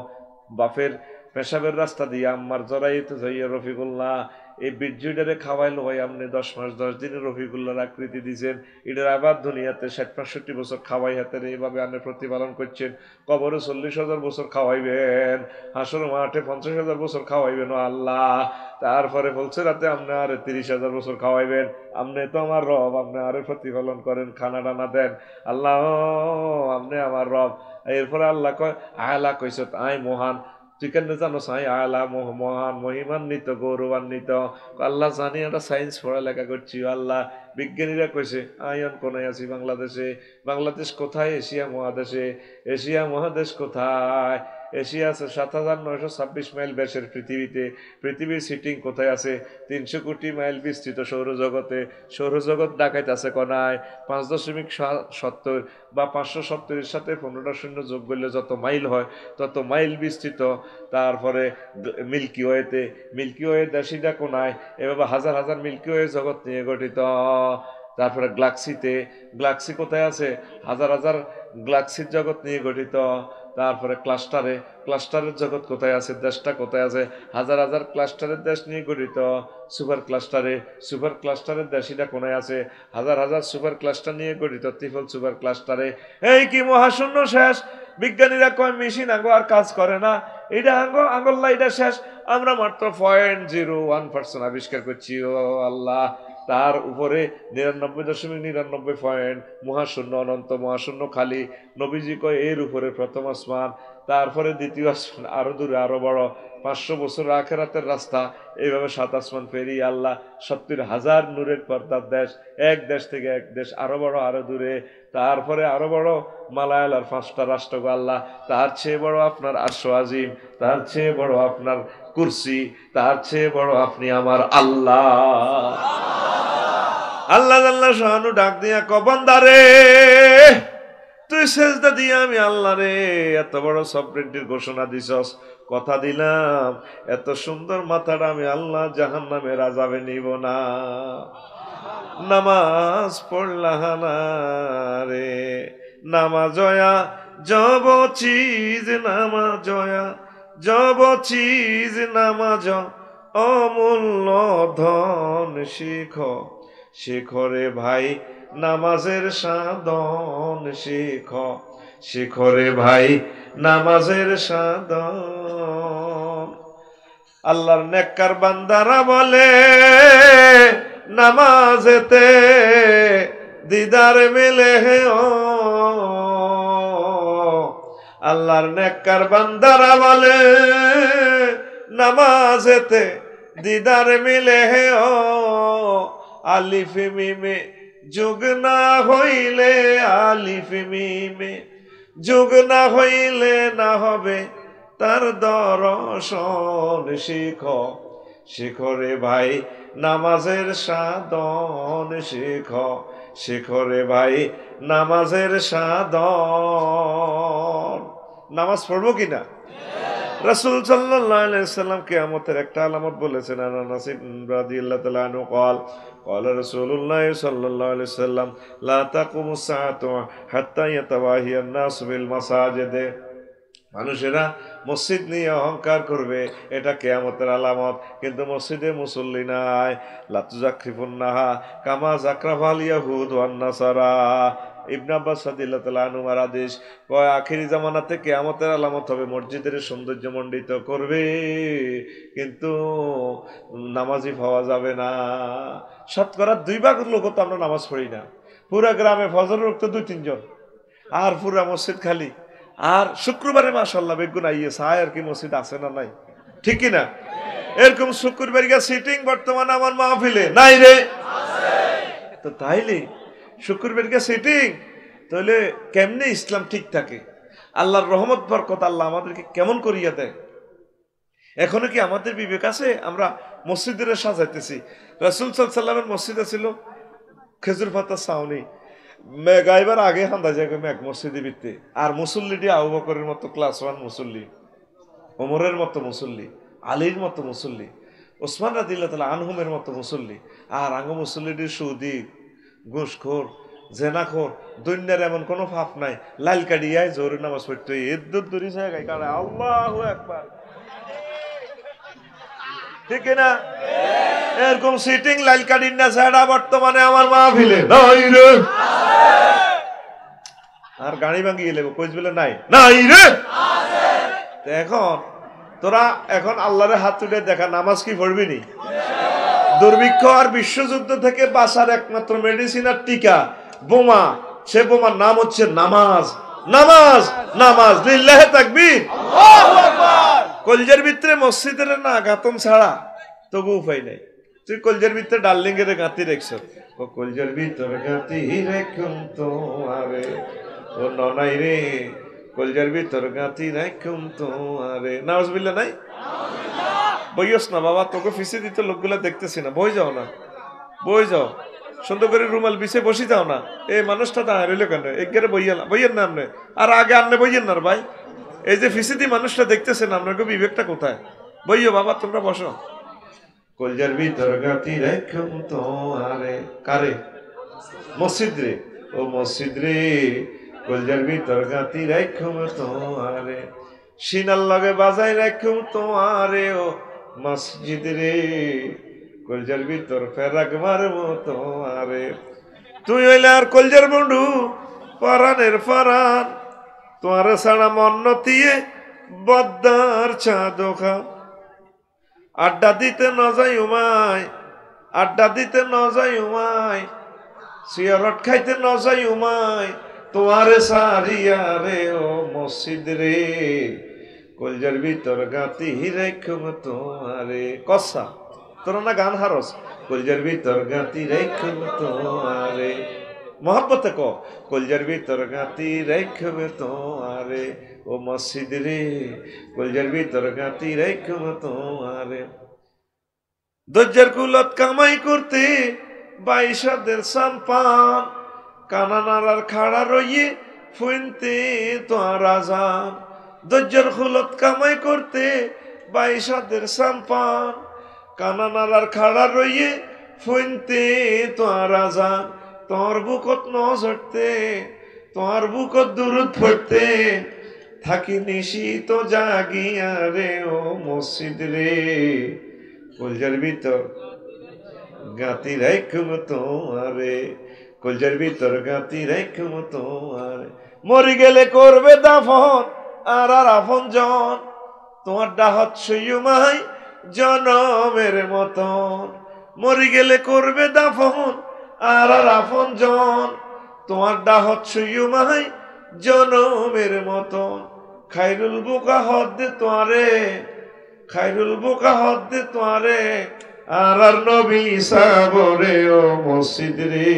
বাপের পেশাবের রাস্তা দিয়ে আম্মার জড়াইতে যাইয়া রফিকুল্লাহ এই বীর্যটারে খাওয়াইলো ভাই, আপনি দশ মাস দশ দিনে রফিকুল্লাহর আকৃতি দিয়েছেন, এটার আবার দুনিয়াতে ষাট পঁয়ষট্টি বছর খাওয়াই হাতের এইভাবে আপনি প্রতিপালন করছেন, কবরে চল্লিশ হাজার বছর খাওয়াইবেন, হাসর মাঠে পঞ্চাশ হাজার বছর খাওয়াইবেন ও আল্লাহ, তারপরে বলছে রাতে আপনি আরে তিরিশ হাজার বছর খাওয়াইবেন, আপনি তো আমার রব, আপনি আরে প্রতিপালন করেন, খানা টানা দেন, আল্লাহ আপনি আমার রব। এরপরে আল্লাহ কয় আয়লা কইস আই মহান, তুই কেন জানো সাই আলা মহান মহিমান্বিত গৌরবান্বিত, আল্লাহ জানি একটা সায়েন্স পড়ালেখা করছি আল্লাহ, বিজ্ঞানীরা কইছে আয়ন কোনায় আছি বাংলাদেশে, বাংলাদেশ কোথায়? এশিয়া মহাদেশে, এশিয়া মহাদেশ কোথায়? এশিয়া আছে সাত হাজার নয়শো ছাব্বিশ মাইল ব্যাসের পৃথিবীতে, পৃথিবীর সিটিং কোথায় আছে? তিনশো কোটি মাইল বিস্তৃত সৌরজগতে, সৌরজগৎ ডাকাইতে আছে কনায় পাঁচ দশমিক সত্তর বা পাঁচশো সত্তরের সাথে পনেরোটা শূন্য যোগ করলে যত মাইল হয় তত মাইল বিস্তৃত। তারপরে মিল্কি ওয়েতে, মিল্কি ওয়ে দেশিটা কোনায়, এভাবে হাজার হাজার মিল্কি ওয়ে জগৎ নিয়ে গঠিত। তারপরে গ্লাক্সিতে, গ্লাক্সি কোথায় আছে? হাজার হাজার গ্লাক্সির জগৎ নিয়ে গঠিত। তারপরে ক্লাস্টারে, ক্লাস্টারের জগৎ কোথায় আছে? দেশটা কোথায় আছে? হাজার হাজার ক্লাস্টারের দেশ নিয়ে গঠিত। সুপার ক্লাস্টারে, সুপার ক্লাস্টারের দেশিটা কোনায় আছে? হাজার হাজার সুপার ক্লাস্টার নিয়ে গঠিত ত্রিফল সুপার ক্লাস্টারে। এই কি মহাশূন্য শেষ, বিজ্ঞানীরা কয় মেশিন আঙ্গো আর কাজ করে না, এটা আঙ্গো আঙ্গল্লা এটা শেষ, আমরা মাত্র পয়েন্ট জিরো ওয়ান পার্সেন্ট আবিষ্কার করছি ও আল্লাহ, তার উপরে নিরানব্বই দশমিক নিরানব্বই পয়েন্ট মহাশূন্য, অনন্ত মহাশূন্য খালি। নবীজি কয় এর উপরে প্রথম আসমান, তারপরে দ্বিতীয় আসমান, আরো দূরে আরো বড়, পাঁচশো বছর আখেরাতের রাস্তা, এইভাবে সাত আসমান পেরিয়ে আল্লাহ সত্তর হাজার নূরের পর্দার দেশ, এক দেশ থেকে এক দেশ আরো বড় আরো দূরে, তারপরে আরো বড় মালায়ালার পাঁচটা রাষ্ট্র আল্লাহ, তার চেয়ে বড় আপনার আরশ আজিম, তার চেয়ে বড় আপনার কুরসি, তার চেয়ে বড় আপনি আমার আল্লাহ। আল্লাহ আল্লাহ শাহানু ডাক দিয়া কবন্দারে, তুই সেজদা দিয়া আমি আল্লাহ রে এত বড় সফরেন্টির ঘোষণা দিছস, কথা দিলাম এত সুন্দর মাথাটা আমি আল্লাহ জাহান্নামের আযাবে নিব না। নামাজ পড়লাহানা রে, নামাজয়া জব চিজ, নামাজয়া জব চিজ, নামাজ অমূল্য ধন, শিখ শিখরে ভাই নামাজের সাধন, শিখ শিখরে ভাই নামাজের সাধন। আল্লাহর নেককার বান্দারা বলে নামাজেতে দিদার মেলে হে ও, আল্লাহর নেককার বান্দারা বলে নামাজেতে দিদার মিলে হে ও, আলিফ মিমে যোগ না হইলে, আলিফ মিমে যোগ না হইলে না হবে তার দর্শন, শিখ শিখরে ভাই নামাজের সাধন, শিখ শিখরে ভাই নামাজের সাধন। নামাজ পড়বো কিনা? রাসূল সাল্লাল্লাহু আলাইহি সাল্লাম কিয়ামতের একটা আলামত বলেছেন। আনাস রাদিয়াল্লাহু তাআলা আনহু قال قال رسول الله صلى الله عليه وسلم لا تقوم الساعة حتى يتواهي الناس بالمساجد মানুষেরা মসজিদ নিয়ে অহংকার করবে, এটা কিয়ামতের আলামত। কিন্তু মসজিদে মুসল্লি নাই। লাতুজাক্রিফুন্নাহা কামা জাকরাফাল ইয়াহুদ ওয়ান নাসারা। ইবনে আব্বাস রাদিয়াল্লাহু তাআলা আনহুর আদেশ, কয় আখিরি জামানাতে কিয়ামতের আলামত হবে মসজিদের সৌন্দর্য মণ্ডিত করবে, কিন্তু নামাজি পাওয়া যাবে না। শতকরা দুই ভাগ লোক তো আমরা নামাজ পড়ি না। পুরা গ্রামে ফজর রক্ত দুই তিনজন, আর পুরা মসজিদ খালি। আর শুক্রবারে মাশাআল্লাহ বেগুন আইয়েছে, আয় আর কি মসজিদ আছে না নাই, ঠিক কিনা? এরকম শুক্রবার গিয়ে সিটিং বর্তমানে আমার মাহফিলে নাই রে, তো তাইলে শুক্রবার গিয়ে সিটিং, তাহলে কেমনে ইসলাম ঠিক থাকে? আল্লাহর রহমত বরকত আল্লাহ আমাদেরকে কেমন করিয়া দেয়। এখনো কি আমাদের বিবেক আছে? আমরা মসজিদের সাজাইতেছি। রাসূল সাল্লাল্লাহু আলাইহি ওয়াসাল্লামের মসজিদ ছিল খেজুর পাতা ছাউনি, মেঘাইবার আগে হান্দা যায় মেঘ মসজিদে বিতে। আর মুসল্লিটি আবু বকরের মতো ক্লাস ওয়ান মুসল্লি, ওমরের মতো মুসল্লি, আলীর মতো মুসল্লি, ওসমান রাদিয়াল্লাহু তাআলা আনহুমের মতো মুসল্লি। আর আঙ্গ মুসল্লিটি সুদি, ঘুষখোর, জেনাখোর, দুনিয়ার এমন কোনো পাপ নাই। লাল কাটিয়ায় জোরে নামাজ পড়তে এদ্দুর দূরি জায়গায় কারণে আল্লাহু আকবার, ঠিক না? এরকম সিটিং লাল কাটির না ছাড়া বর্তমানে আমার মাহফিলে নাই রে। আর গাড়ি ভাঙিয়ে লেবো কইস বলে নাই নাই রে। এখন তোরা এখন আল্লাহরে হাত তুলে দেখা, নামাজ কি পড়বি নি? দুর্ভিক্ষ আর বিশ্বযুদ্ধ থেকে বাঁচার একমাত্র মেডিসিন আর টিকা বোমা, সে বোমার নাম হচ্ছে নামাজ। নামাজ নামাজ লিল্লাহে তাকবীর, আল্লাহু আকবার। কলজের ভিতরে মসজিদের না গাতম ছাড়া তবু উপায় নাই। তুই কলজের ভিতরে ডার্লিং এর গাঁতি রেখছ, ও কলজের ভিতরে গাঁতি রেখুম তো আরে ও ননাই রে, কলজের ভিতর গাঁতি রেখুম তো আরে। নাউজুবিল্লাহ নাই? বইয়স না বাবা, তোকে ফিসে দিতে লোকগুলা দেখতেছি না, বই যাও না, বই যাও, সুন্দর করে রুমাল বিছে বসি যাও না। এই মানুষটা দাঁড়িয়ে রইল কেন? একবারে বইয়ালা বইয়ের না আপনি, আর আগে আনলে বইয়ের না ভাই। এই যে ফিসিদি মানুষটা দেখতেছেন, আপনাকে বিবেকটা কোথায়? বইও বাবা, তোমরা বসো। কলজার ভিতর গাতি রেখুম তো আরে, কারে? মসজিদ রে, ও মসজিদ রে, কলজার ভিতর গাতি রেখুম তো আরে, সিনার লগে বাজাই রেখুম তো আরে, ও মসজিদ রে, কলজার ভিতর ফেরাক মারবো তো আরে। তুই হইলে আর কলজার বন্ধু, পরানের পরান, তোমার ছাড়া মন নতিয়ে বদ্দার চা দোখা। আড্ডা দিতে ন যাই উমায়, আড্ডা দিতে ন যাই উমায়, সিগারেট খাইতে ন যাই উমায়, তোমারে সারিয়া রে, ও মসজিদ রে, কলজার ভিতর গাতি রেখুম তোমারে। কসা তোরা না গান হারস, কলজার ভিতর গাতি রেখুম তোমারে। মহব্বতে ক, কলজার ভিতর গাতি রেখুম তোমারে, ও মসজিদ রে, কলজার ভিতর গাতি রেখুম তোমারে। দজ্জার কুলত কামাই করতে বাইশাদের সাম্পান, কানা নাড়ার খাড়া রইয়ে ফুইনতে তোর আজান। দজ্জার কুলত কামাই করতে বাইশাদের সাম্পান, কানা নাড়ার খাড়া রইয়ে ফুইনতে তোর আজান। তোর বুকত নজরতে, তোর বুকত দুরুদ পড়তে, থাকি নিশিত জাগিয়া রে, ও মসজিদ রে, কলজার ভিতর গাতি রেখুম তোমারে, কলজার ভিতর গাতি রেখুম তোমারে। মরি গেলে করবে দাফন আর আর আপন জন, তোমার ডাহত সইমাই জনমের মতন। মরি গেলে করবে দাফন আর আর আপন জন, তোমার ডাহত সইমাই জনমের মতন। খাইরুল বুকা হদ দে তোয়ারে, খাইরুল বুকা হদ দে তোয়ারে, আর আর নবী সাবরে, ও মসজিদ রে,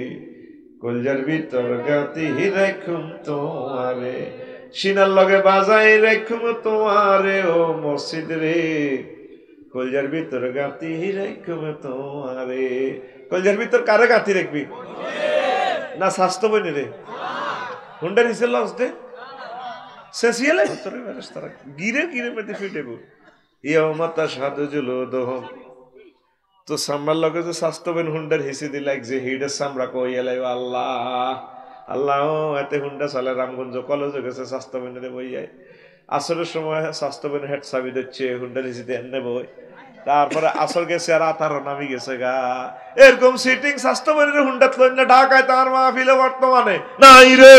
কলজার ভিতর গাতি রেখুম তোমারে। সিনার লগে বাজাই রেখুম তোমারে, ও মসজিদ রে, কলজার ভিতর গাতি রেখুম তোমারে। কলজার ভিতর কারে গাতি রাখবি? না স্বাস্থ্য বনি রে, হুন্ডার হিসেবে লস দে শেষিয়ালে তোরে বেরেস তারা গিরে গিরে মেতে ফিটেবো। ইয়া মাতা সাধু জুলো দহম তো সাম্বার লগে যে স্বাস্থ্য বেন হুন্ডার হিসি দিলাক যে হিডের সামরা কইয়ালাই আল্লাহ আল্লাহ, এতে হুন্ডা চলে রামগঞ্জ কলেজে গেছে স্বাস্থ্য বেনের বইয়াই। আসরের সময় স্বাস্থ্যবান হেড চাবি দিচ্ছে হুন্ডা নিচে এনে বই তারপরে আসর গেছে আর আতার নামি গেছে গা এরকম সিটিং স্বাস্থ্যবানের হুন্ডা লইন না ঢাকায় তার মাহফিলে বর্তমানে নাই রে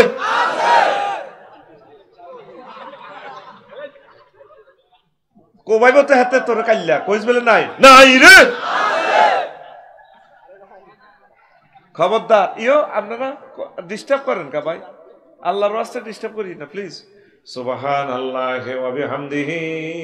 কোবাইব তো হাতে তোর কাল্লা কইস বলে নাই নাই রে খবরদার ইয়ো আপনারা ডিস্টার্ব করেন কা ভাই আল্লাহর রাস্তায় ডিস্টার্ব করি না প্লিজ সুবহানাল্লাহি ওয়া বিহামদিহি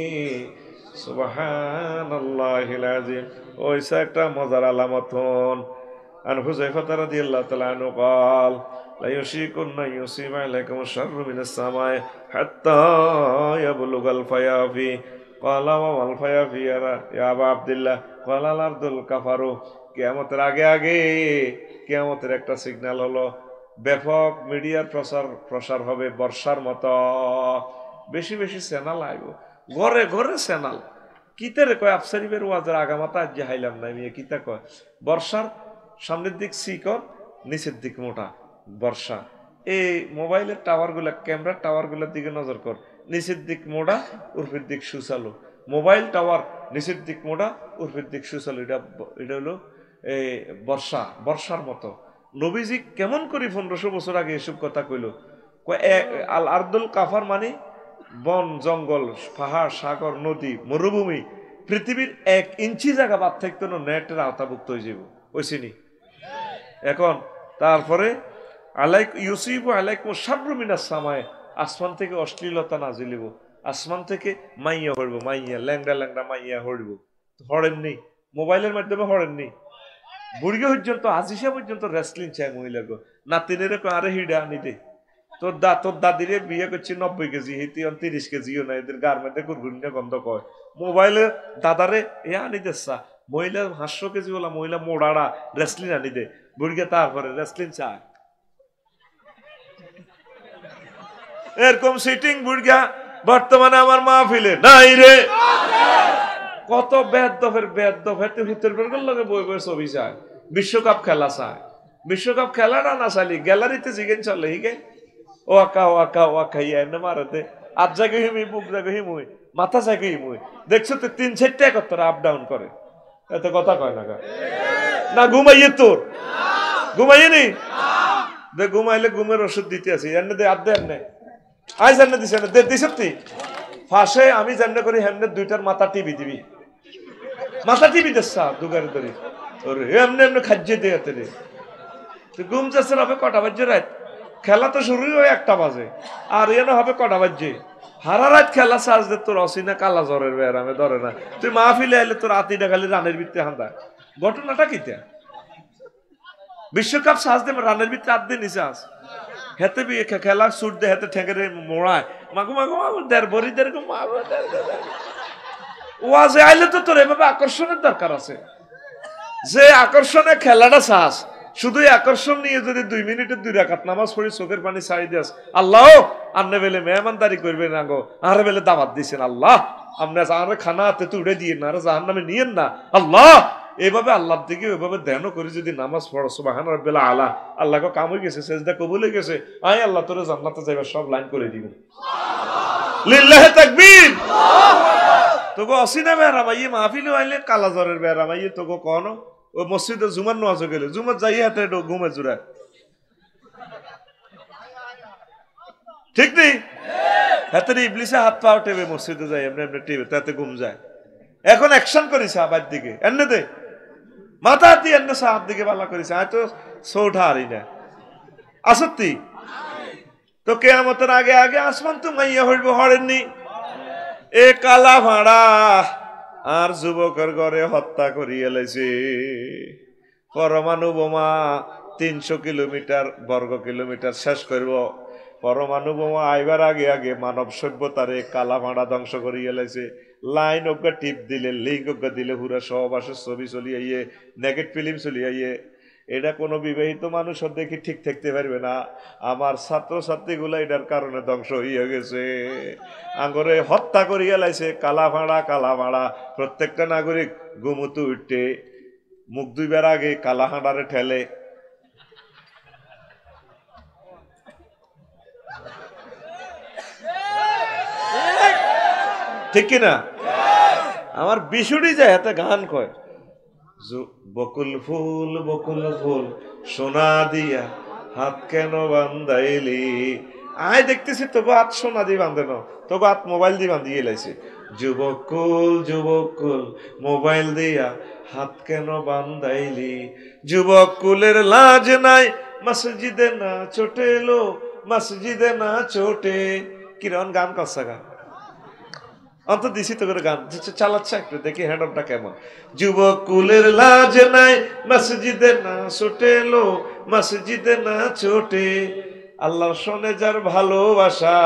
সুবহানাল্লাহিল আযীম ওইসা একটা মজার আলামত হন আন হুযায়ফা রাদিয়াল্লাহু তাআলা আনহু قال لا يشيكن يصيب عليكم الشر من السماء حتى يبلغ الفيافي قال وما الفيافي يا ابا عبد الله قال الارض الكفر কিয়ামতের আগে আগে কিয়ামতের একটা সিগন্যাল হলো ব্যাপক মিডিয়ার প্রসার প্রসার হবে বর্ষার মতো বেশি বেশি চ্যানেল আইব ঘরে ঘরে চ্যানেল কিতারে কয় আফসারিবের ওয়াজের আগামাতা আজ হাইলাম না আমি কিতা কয় বর্ষার সামনের দিক সিকন নিচের দিক মোটা বর্ষা এই মোবাইলের টাওয়ারগুলো ক্যামেরার টাওয়ারগুলোর দিকে নজর কর নিচের দিক মোটা উর্ফের দিক সুচালো মোবাইল টাওয়ার নিচের দিক মোটা উর্ফের দিক সুচালো এটা এটা হলো এই বর্ষা বর্ষার মতো নবীজি কেমন করে পনেরোশো বছর আগে এসব কথা কইল আল আরদুল কাফার মানে বন জঙ্গল পাহাড় সাগর নদী মরুভূমি পৃথিবীর এক ইঞ্চি জায়গা বাদ থাকতো না নেটের আওতাভুক্ত হয়ে যাব ওইসিনি এখন তারপরে আলাইক ইউসিবু আলাইকুম শাররু মিনাস সামায়ে আসমান থেকে অশ্লীলতা নাজিলিব আসমান থেকে মাইয়া হইব মাইয়া ল্যাংড়া ল্যাংড়া মাইয়া হইব হরেন নেই মোবাইলের মাধ্যমে হরেন নেই বুড়ি পর্যন্ত আজিসা পর্যন্ত রেসলিং চায় মহিলাকে নাতিনের আরে হিডা নিতে তোর দা তোর দাদিরে বিয়ে করছি নব্বই কেজি হিতি তিরিশ কেজিও না এদের গার মধ্যে গুড়গুড়িনে গন্ধ কয় মোবাইলে দাদারে এ আনি দেসা মহিলা হাস্য কেজি বলা মহিলা মোড়াড়া রেসলিং আনি দে বুড়িকে তারপরে রেসলিং চায় এরকম সিটিং বুড়িয়া বর্তমানে আমার মাহফিলে নাই রে কত বেদফের বেদফের ভিতর বের লগে বই বই ছবি চায় বিশ্বকাপ খেলা চায় বিশ্বকাপ খেলাটা না চালি গ্যালারিতে জিগেন চলে হিগে ও আকা ও আকা ও আকা ইয়া এনে মারতে আট জায়গায় হিমি বুক জায়গায় হিমুই মাথা জায়গায় হিমুই দেখছো তো তিন চারটা কত আপ ডাউন করে এত কথা কয় না গা না ঘুমাইয়ে তোর ঘুমাইয়ে নি দে ঘুমাইলে ঘুমের ওষুধ দিতে আছি এনে দে আদ দে এনে আই জান্নে দিছে না দে দিছ তুই ফাঁসে আমি জান্নে করি হেমনে দুইটার মাথা টিভি দিবি মাথা টিভি দেসা দুগারে ধরে ওরে এমনি এমনি খাজ্যে দিয়ে রে তুই ঘুম যাচ্ছে হবে কটা বাজে রাত খেলা তো শুরুই হয় একটা বাজে আর এনে হবে কটা বাজে হারা রাত খেলা সাজ দে তোর অসিনা কালা জ্বরের বেড়ামে ধরে না তুই মাহফিলে আইলে তোর আতিটা খালি রানের ভিতরে হান্দা ঘটনাটা কিতা বিশ্বকাপ সাজ দে রানের ভিতরে আট দিন নিচে আস হেতে বি খেলা সুট দে হেতে ঠেঙ্গে মোড়ায় মাগো মাগো মাগো দেড় বড়ি দেড় মাগো ওয়াজে আইলে তো তোর এভাবে আকর্ষণের দরকার আছে যে আকর্ষণে খেলাটা চাস শুধু আকর্ষণ নিয়ে যদি দুই মিনিটের দুই রাকাত নামাজ পড়ি চোখের পানি ছাড়ি দিস আল্লাহ আপনি বেলে মেহমানদারি করবেন না গো আরে বেলে দাওয়াত দিছেন আল্লাহ আপনি আরে খানা হাতে তুড়ে দিয়ে না আরে জাহান্নামে নিয়েন না আল্লাহ এভাবে আল্লাহর দিকে ওইভাবে ধ্যান করে যদি নামাজ পড়ো সুবহান রাব্বিল আলা আল্লাহকে কাম হয়ে গেছে সেজদা কবুল হয়ে গেছে আয় আল্লাহ তোরে জান্নাতে যাইবার সব লাইন করে দিব লিল্লাহি তাকবীর তোগো অসিনা বেরা ভাই মাহফিলে আইলে কালা জ্বরের বেরা ভাই তোগো কোন ও মসজিদে জুমার নামাজ গেলে জুমার যাই হাতে ঘুমে জুড়ায় ঠিক নেই হাতে ইবলিসে হাত পা টেবে মসজিদে যায় এমনি এমনি টেবে তাতে ঘুম যায় এখন অ্যাকশন করিস আবার দিকে এমনি দে মাথা দিয়ে এমনি সাহার দিকে বালা করিস আয় তো সৌঠা হারি না আসত্তি তো কেয়ামতের আগে আগে আসমান তো মাইয়া হইব হরেননি এ কালা ভাড়া আর যুবকের ঘরে হত্যা করিয়া লাইছে পরমাণু বোমা তিনশো কিলোমিটার বর্গ কিলোমিটার শেষ করব পরমাণু বোমা আইবার আগে আগে মানব সভ্যতারে কালা ভাড়া ধ্বংস করিয়া লাইছে লাইন অজ্ঞা টিপ দিলে লিঙ্ক অজ্ঞা দিলে পুরা সহবাসের ছবি চলি আইয়ে নেগেট ফিল্ম চলি আইয়ে এটা কোনো বিবাহিত মানুষ দেখি ঠিক থাকতে পারবে না আমার ছাত্রছাত্রীগুলা এটার কারণে ধ্বংস হইয়া গেছে আঙ্গরে হত্যা করিয়া লাইছে কালা ভাড়া কালা ভাড়া প্রত্যেকটা নাগরিক ঘুমুতে উঠতে মুখ দুইবার আগে কালা হাঁড়ারে ঠেলে ঠিক কিনা? আমার বিশুড়ি যায় হাতে গান কয়, বকুল ফুল বকুল ফুল সোনা দিয়া হাত কেন বান্ধাইলি। আয় দেখতেছি তবু হাত সোনা দিয়ে বান্ধে না, তবু হাত মোবাইল দিয়ে বান্ধিয়ে লাইছে। যুবকুল যুবকুল মোবাইল দিয়া হাত কেন বান্ধাইলি। যুবক কুলের লাজ নাই মসজিদে না ছোটে লো, মসজিদে না ছোটে। কিরণ গান করছে গান অন্ত দিছি তো করে গান চালাচ্ছে একটু দেখি হ্যান্ডটা কেমন। যুবক কুলের লাজ নাই মসজিদে না ছোটে লো, মসজিদে না ছোটে। আল্লাহর সনে যার ভালোবাসা,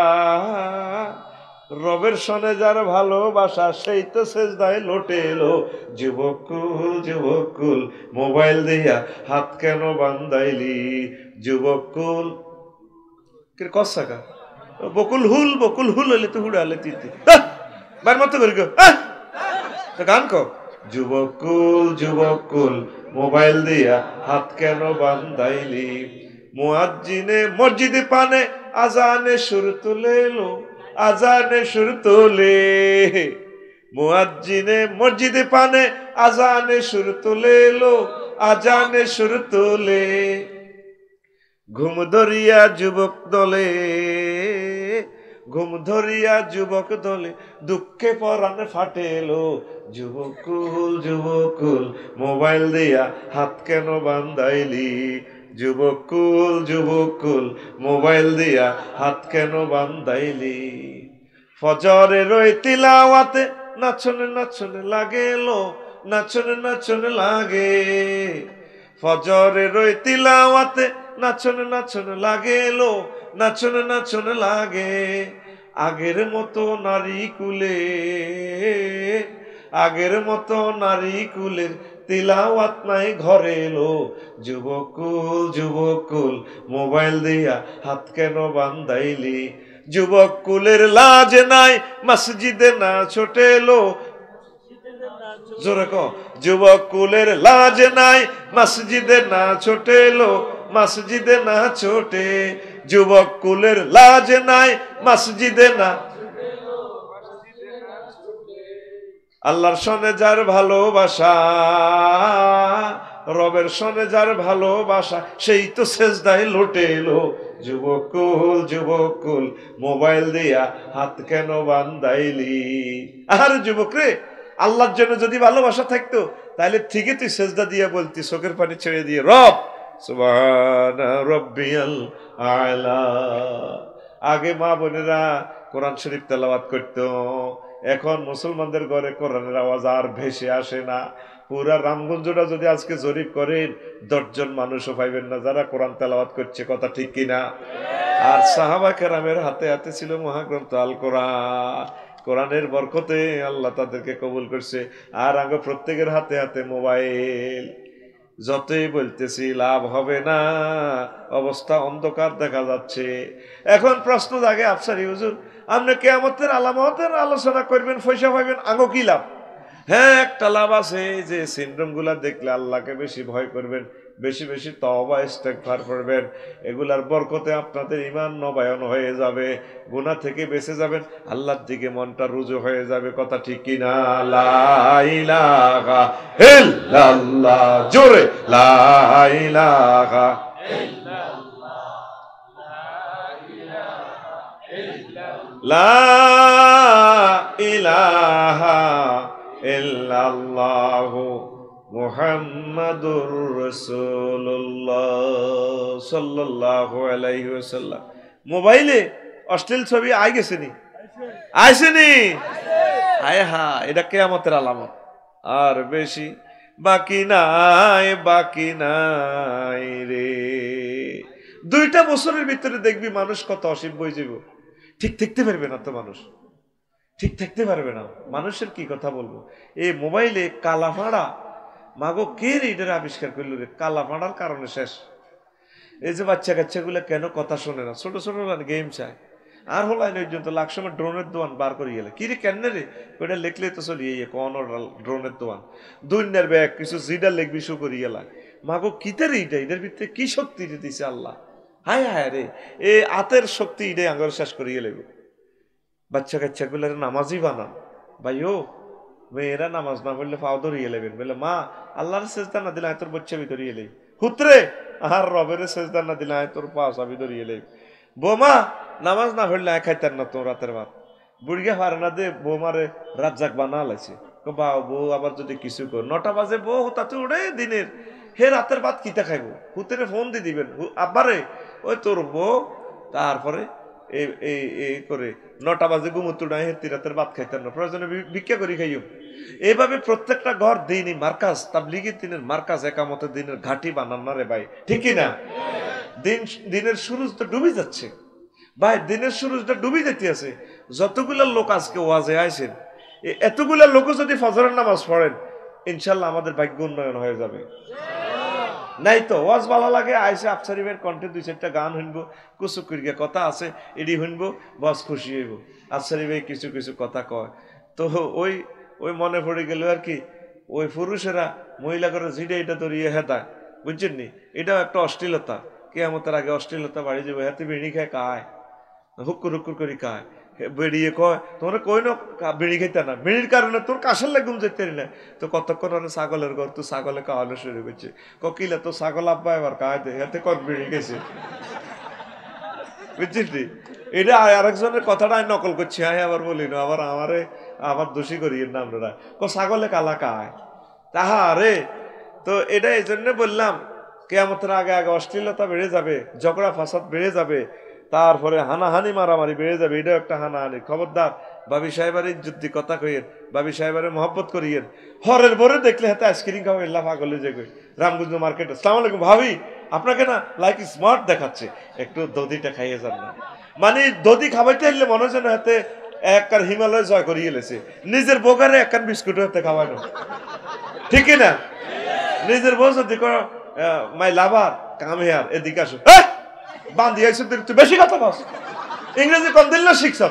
রবের সনে যার ভালোবাসা, সেই তো সেজদায় লোটে এলো। যুবকুল যুবকুল মোবাইল দিয়া হাত কেন বান্ধাইলি। যুবকুল কসাকা বকুল হুল বকুল হুল হলে তো হুড়ালে তিতি বার মতো করি গো গান কো। যুবকুল যুবকুল মোবাইল দিয়া হাত কেন বান্ধাইলি। মুয়াজ্জিনে মসজিদে পানে আজানে সুর তুলে লো, আজানে সুর তোলে। মুয়াজ্জিনে মসজিদে পানে আজানে সুর তুলে লো, আজানে সুর তোলে। ঘুম ধরিয়া যুবক দলে, ঘুম ধরিয়া যুবক দলে দুঃখে পরাণে ফাটেলো। যুবকুল যুবকুল মোবাইল দিয়া হাত কেন বান্ধাইলি। যুবকুল যুবকুল মোবাইল দিয়া হাত কেন বান্ধাইলি। ফজরে রই তিলাওয়াতে নাচনে নাচনে লাগে লো, নাচনে নাচনে লাগে। ফজরে রই তিলাওয়াতে নাচনে নাচনে লাগে লো, নাচনে নাচনে লাগে। আগের মতো নারী কুলে, আগের মতো নারী কুলের তিলাওয়াত নাই ঘরে এলো। যুবকুল যুবকুল মোবাইল দিয়া হাত কেন বান্ধাইলি। যুবক কুলের লাজ নাই মসজিদে না ছোটে এলো। জোরে কো, যুবক কুলের লাজ নাই মসজিদে না ছোটে এলো, মসজিদে না ছোটে। যুবক কুলের লাজ নাই মসজিদে না। আল্লাহর সনে যার ভালোবাসা, রবের সনে যার ভালোবাসা, সেই তো সেজদায় লোটে এলো। যুবকুল যুবকুল মোবাইল দিয়া হাত কেন বান্ধাইলি। আর যুবক রে, আল্লাহর জন্য যদি ভালোবাসা থাকতো তাহলে ঠিকই তুই সেজদা দিয়া বলতি চোখের পানি ছেড়ে দিয়ে, রব সুবহানা রাব্বিয়াল আলা। আগে মা বোনেরা কোরআন শরীফ তেলাওয়াত করতো, এখন মুসলমানদের ঘরে কোরআনের আওয়াজ আর ভেসে আসে না। পুরা রামগঞ্জটা যদি আজকে জরিপ করেন দশজন মানুষও পাইবেন না যারা কোরআন তেলাওয়াত করছে, কথা ঠিক কিনা? আর সাহাবা কেরামের হাতে হাতে ছিল মহাগ্রন্থ আল কোরআন। কোরআনের বরকতে আল্লাহ তাদেরকে কবুল করছে। আর আগে প্রত্যেকের হাতে হাতে মোবাইল। যতই বলতেছি লাভ হবে না, অবস্থা অন্ধকার দেখা যাচ্ছে। এখন প্রশ্ন জাগে, আফসারি হুজুর আপনি কিয়ামতের আলামতের আলোচনা করবেন, পয়সা পাইবেন, আঙ্গো কি লাভ? হ্যাঁ, একটা লাভ আছে, যে সিনড্রোম গুলা দেখলে আল্লাহকে বেশি ভয় করবেন, বেশি বেশি তওবা ইস্তেগফার করবেন। এগুলার বরকতে আপনাদের ঈমান নবায়ন হয়ে যাবে, গুনাহ থেকে বেঁচে যাবেন, আল্লাহর দিকে মনটা রুজু হয়ে যাবে, কথা ঠিক কিনা? লা ইলাহা ইল্লাল্লাহ, জোরে লা ইলাহা ইল্লাল্লাহ, লা ইলাহা ইল্লাল্লাহু মুহাম্মাদুর রাসূলুল্লাহ সাল্লাল্লাহু আলাইহি ওয়াসাল্লাম। মোবাইলে অশ্লীল ছবি আই গেছে নি? আইছে নি? আয় হা, এটা কিয়ামতের আলামত। আর বেশি বাকি নাই, বাকি নাই রে। দুইটা বছরের ভিতরে দেখবি মানুষ কত অসীম বই যাব, ঠিক থাকতে পারবে না তো মানুষ, ঠিক থাকতে পারবে না। মানুষের কি কথা বলবো, এই মোবাইলে কালাফাড়া মাগো কে রে এটার আবিষ্কার করলো রে? কালাফাড়ার কারণে শেষ। এই যে বাচ্চা কাচ্চাগুলো কেন কথা শোনে না, ছোট ছোট গেম চায়। আর হলো পর্যন্ত লাখ সময় ড্রোনের দোয়ান বার করে গেলে কি রে কেন রে, ওইটা লিখলে তো চলিয়ে কোন ড্রোনের দোয়ান দুনিয়ার ব্যাগ কিছু জিডা লিখবি শু করি গেলা। মাগো কিতে রে এটা, এটার ভিতরে কি শক্তি দিতেছে আল্লাহ। হায় হায় রে, এই আতের শক্তি এটাই আঙ্গর শেষ করিয়ে লেব। বাচ্চা কাচ্চা গুলো নামাজই বানান। ভাইও মেয়েরা নামাজ না পড়লে পাও ধরিয়ে লেবেন, বলে মা আল্লাহর সেজদা না দিলে তোর বাচ্চা আমি ধরিয়ে লেই, হুতরে আর রবের সেজদা না দিলে তোর পাশ আমি ধরিয়ে লেই। বৌমা নামাজ না পড়লে আয় খাইতেন না তো রাতের ভাত। বুড়িয়া পারে না দে বৌমারে রাজ্জাক বানা লাইছে। বাউ বউ আবার যদি কিছু কর নটা বাজে বউ তাতে উড়ে দিনের হে রাতের ভাত কিতা খাইব, হুতেরে ফোন দিয়ে দিবেন আব্বারে ওই তোর বউ, তারপরে এই করে নটা বাজে ঘুমুত্তু নাই হেতি রাতের ভাত খাইতেন না, প্রয়োজনে ভিক্ষা করি খাইও। এইভাবে প্রত্যেকটা ঘর দিনই মার্কাজ, তাবলীগী দিনের মার্কাজ, একামতের দিনের ঘাঁটি বানান না রে ভাই, ঠিক না? দিন দিনের সুরুজ তো ডুবে যাচ্ছে ভাই, দিনের সুরুজটা ডুবে যেতে আছে। যতগুলা লোক আজকে ওয়াজে আইছেন, এতগুলা লোক যদি ফজরের নামাজ পড়েন ইনশাল্লাহ আমাদের ভাগ্য উন্নয়ন হয়ে যাবে। নাই তো ওয়াজ ভালো লাগে আইসে আফসারিবের কণ্ঠে দুই চারটা গান শুনবো, কুচু করিয়া কথা আছে এডি শুনবো, বস খুশি হইব। আফসারিবে কিছু কিছু কথা কয় তো ওই ওই মনে পড়ে গেল আর কি, ওই পুরুষেরা মহিলা করে জিডে এটা ধরিয়ে হেতায়, বুঝছেন নি? এটাও একটা অশ্লীলতা। কিয়ামতের আগে অশ্লীলতা বাড়ি যাবে, হাতে বিড়ি খায় কায়, হুক্কুর হুক্কুর করি কায়, বেরিয়ে কয় তোমরা কই না বিড়ি খাইতে না, বিড়ির কারণে তোর কাশের লাগুম যেতে না। তো কতক্ষণ ওরা ছাগলের ঘর, তো ছাগলে খাওয়ানো শুরু করছে, ককিলা তো ছাগল আব্বা এবার কায় দে, হাতে কত বিড়ি খেয়েছে, বুঝছিস? এটা আরেকজনের কথাটা আমি নকল করছি, আমি আবার বলি না, আবার আমারে আবার দোষী করি না আপনারা, ক ছাগলে কালা কায় তাহা রে। তো এটা এই জন্য বললাম কিয়ামতের আগে আগে অশ্লীলতা বেড়ে যাবে, ঝগড়া ফাসাদ বেড়ে যাবে, তারপরে হানাহানি মারামারি বেড়ে যাবে। এটাও একটা হানাহানি। খবরদার বাবি সাহেবের ইজ্জতি কথা কইয়েন, বাবি সাহেবের মহব্বত করিয়েন। হরের বরে দেখলে হাতে আইসক্রিম খাওয়া এল্লা পাগলে যে কই রামগঞ্জ মার্কেটে, আসসালামু আলাইকুম ভাবি আপনাকে না লাইক স্মার্ট দেখাচ্ছে, একটু দধিটা খাইয়ে যান না। মানে দধি খাওয়াইতে এলে মনে হয় যেন হাতে একবার হিমালয় জয় করিয়ে এলেছে, নিজের বোকারে একখান বিস্কুট হাতে খাওয়ানো, ঠিক না? নিজের বউ যদি মাই লাভার কাম হেয়ার এদিকে আসো, বান্ধি আইসো তুই বেশি কথা বস, ইংরেজি কম দিল না শিখছ।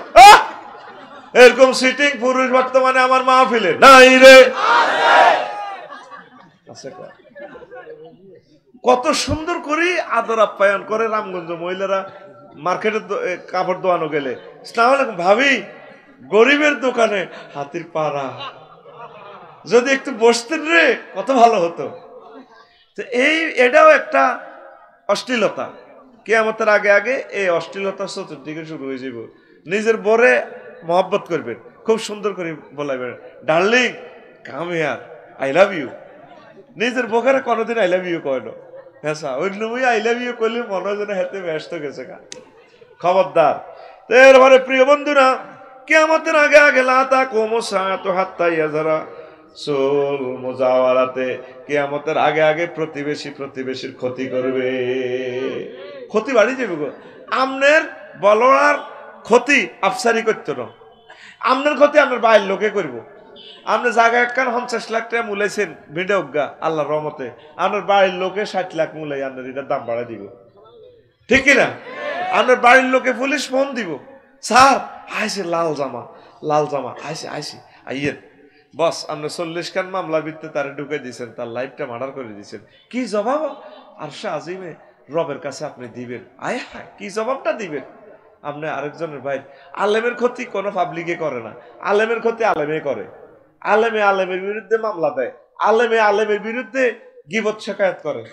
এরকম সিটিং পুরুষ বর্তমানে আমার মাহফিলে নাই রে। কত সুন্দর করে আদর আপ্যায়ন করে রামগঞ্জ মহিলারা মার্কেটের কাপড় দোয়ানো গেলে, আসসালামু আলাইকুম ভাবি, গরিবের দোকানে হাতির পাড়া, যদি একটু বসতেন রে কত ভালো হতো। তো এই এটাও একটা অশ্লীলতা। কিয়ামতের আগে আগে এই অশ্লীলতা চতুর্দিকে শুরু হয়ে যাব। নিজের বরে মহব্বত করবেন, খুব সুন্দর করে বলাইবেন, darling come here I love you. নিজের বোকারে কোনোদিন আই লাভ ইউ কয় না, হ্যাঁ ওই নমই আই লাভ ইউ করলে মনে হয় যেন হাতে ব্যস্ত গেছে গা। খবরদার। তো এরপরে প্রিয় বন্ধুরা, কিয়ামতের আগে আগে লাতা কোমো সায়াত হাত্তা ইয়াজারা সোল মুজাওয়ারাতে, কিয়ামতের আগে আগে প্রতিবেশী প্রতিবেশীর ক্ষতি করবে, ক্ষতি বাড়ি যাবে গো। আমনের বলার ক্ষতি আফসারি করতো না, আমনের ক্ষতি আপনার বাইরের লোকে করবো। আপনি জায়গায় একখান পঞ্চাশ লাখ টাকা মূলাইছেন ভিডিও গা আল্লাহর রহমতে, আপনার বাড়ির লোকে ষাট লাখ মূলাই আপনার এটার দাম বাড়াই দিব, ঠিক কিনা? আপনার বাড়ির লোকে পুলিশ ফোন দিব, স্যার আইসে লাল জামা লাল জামা আইসে আইসি আইয়েন বস, আপনি চল্লিশ খান মামলার ভিত্তিতে তারা ঢুকে দিয়েছেন, তার লাইফটা মার্ডার করে দিয়েছেন। কি জবাব আর সে আজিমে রবের কাছে আপনি দিবেন? আয় হ্যাঁ, কি জবাবটা দিবেন? আপনি আরেকজনের ভাই আলেমের ক্ষতি কোনো পাবলিকে করে না, আলেমের ক্ষতি আলেমে করে। আলেমে আলেমের বিরুদ্ধে মামলা দেয়, আলেমে আলেমের বিরুদ্ধে গীবত শেখায়ত করে,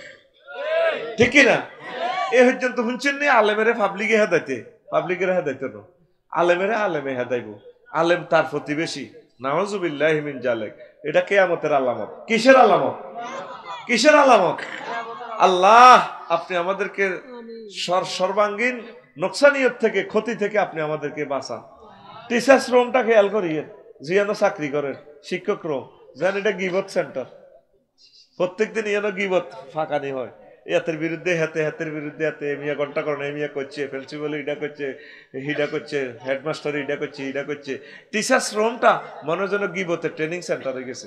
ঠিক কিনা? এ পর্যন্ত শুনছেন নি আলেমেরে পাবলিকে হেদাইতে, পাবলিকের হেদাইতে না, আলেমেরে আলেমে হেদাইব। আলেম তার প্রতিবেশী, নাউজুবিল্লাহি মিন জালিক। এটা কিয়ামতের আলামত। কিসের আলামত? কিসের আলামত? আল্লাহ আপনি আমাদেরকে সর্বাঙ্গীন নোকসানিয়ত থেকে, ক্ষতি থেকে আপনি আমাদেরকে বাঁচান। টিচার্স রুমটা খেয়াল করিয়েন, যেন চাকরি করেন, শিক্ষক রুম যেন এটা গিবত সেন্টার, প্রত্যেকদিন যেন গিবত ফাঁকানি হয়। এতের বিরুদ্ধে হাতে হাতের বিরুদ্ধে হাতে এমিয়া ঘন্টা করেন, এমিয়া করছে, প্রিন্সিপাল ইডা করছে, হিডা করছে, হেডমাস্টার ইডা করছে, ইডা করছে। টিচার্স রুমটা মনে যেন গিবতের ট্রেনিং সেন্টারে গেছে,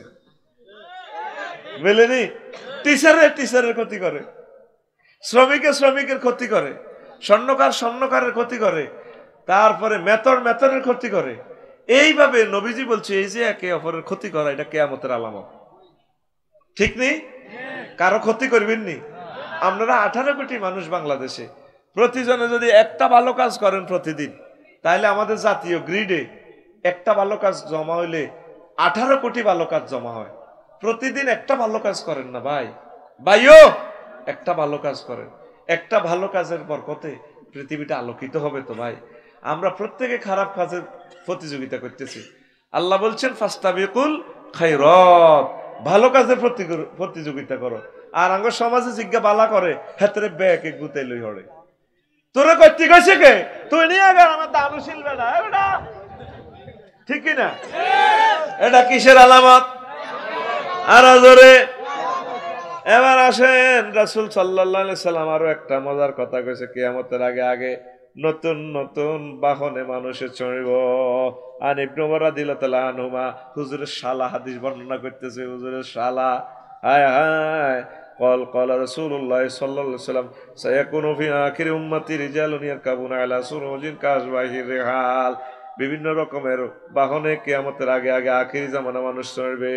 বুঝলেনি? টিচারে টিচারের ক্ষতি করে, শ্রমিকে শ্রমিকের ক্ষতি করে, স্বর্ণকার স্বর্ণকারের ক্ষতি করে, তারপরে মেতর মেতরের ক্ষতি করে। এইভাবে নবীজি বলছে এই যে একে অপরের ক্ষতি করা এটা কিয়ামতের আলামত, ঠিক নেই? কারো ক্ষতি করবেন নি। আপনারা আঠারো কোটি মানুষ বাংলাদেশে, প্রতিজনে যদি একটা ভালো কাজ করেন প্রতিদিন, তাহলে আমাদের জাতীয় গ্রিডে একটা ভালো কাজ জমা হইলে আঠারো কোটি ভালো কাজ জমা হয়। প্রতিদিন একটা ভালো কাজ করেন না ভাই, ভাইও একটা ভালো কাজ করেন। একটা ভালো কাজের বরকতে পৃথিবীটা আলোকিত হবে তো ভাই। আমরা প্রত্যেকে খারাপ কাজের প্রতিযোগিতা করতেছি। আল্লাহ বলছেন ফাস্তাবিকুল খায়রাত, ভালো কাজের প্রতিযোগিতা করো। আর আঙ্গ সমাজে জিজ্ঞা বালা করে হেতরে ব্যাকে গুতাই লই হড়ে, তোরা করতে গেছে কে তুই নিয়ে আগে আমার দানুশীল বেটা এটা ঠিক কি না? এটা কিসের আলামত? আর জোরে এবার আসেন, রাসূল সাল্লাল্লাহু আলাইহি সাল্লাম আরো একটা মজার কথা কইছে, কিয়ামতের আগে আগে নতুন নতুন বাহনে মানুষে চড়িব। আর ইবনে ওমর রাদিয়াল্লাহু তাআলা আনহুমা হুজুরের শালা হাদিস বর্ণনা করতেছে, হুজুরের শালা হায় হায় قال قال رسول الله صلى الله عليه وسلم سيكون في آخر أمتي رجال يركبون على سروج كأشباه الرحال। বিভিন্ন রকমের বাহনে কিয়ামতের আগে আগে আখিরি জামানা মানুষ চড়বে।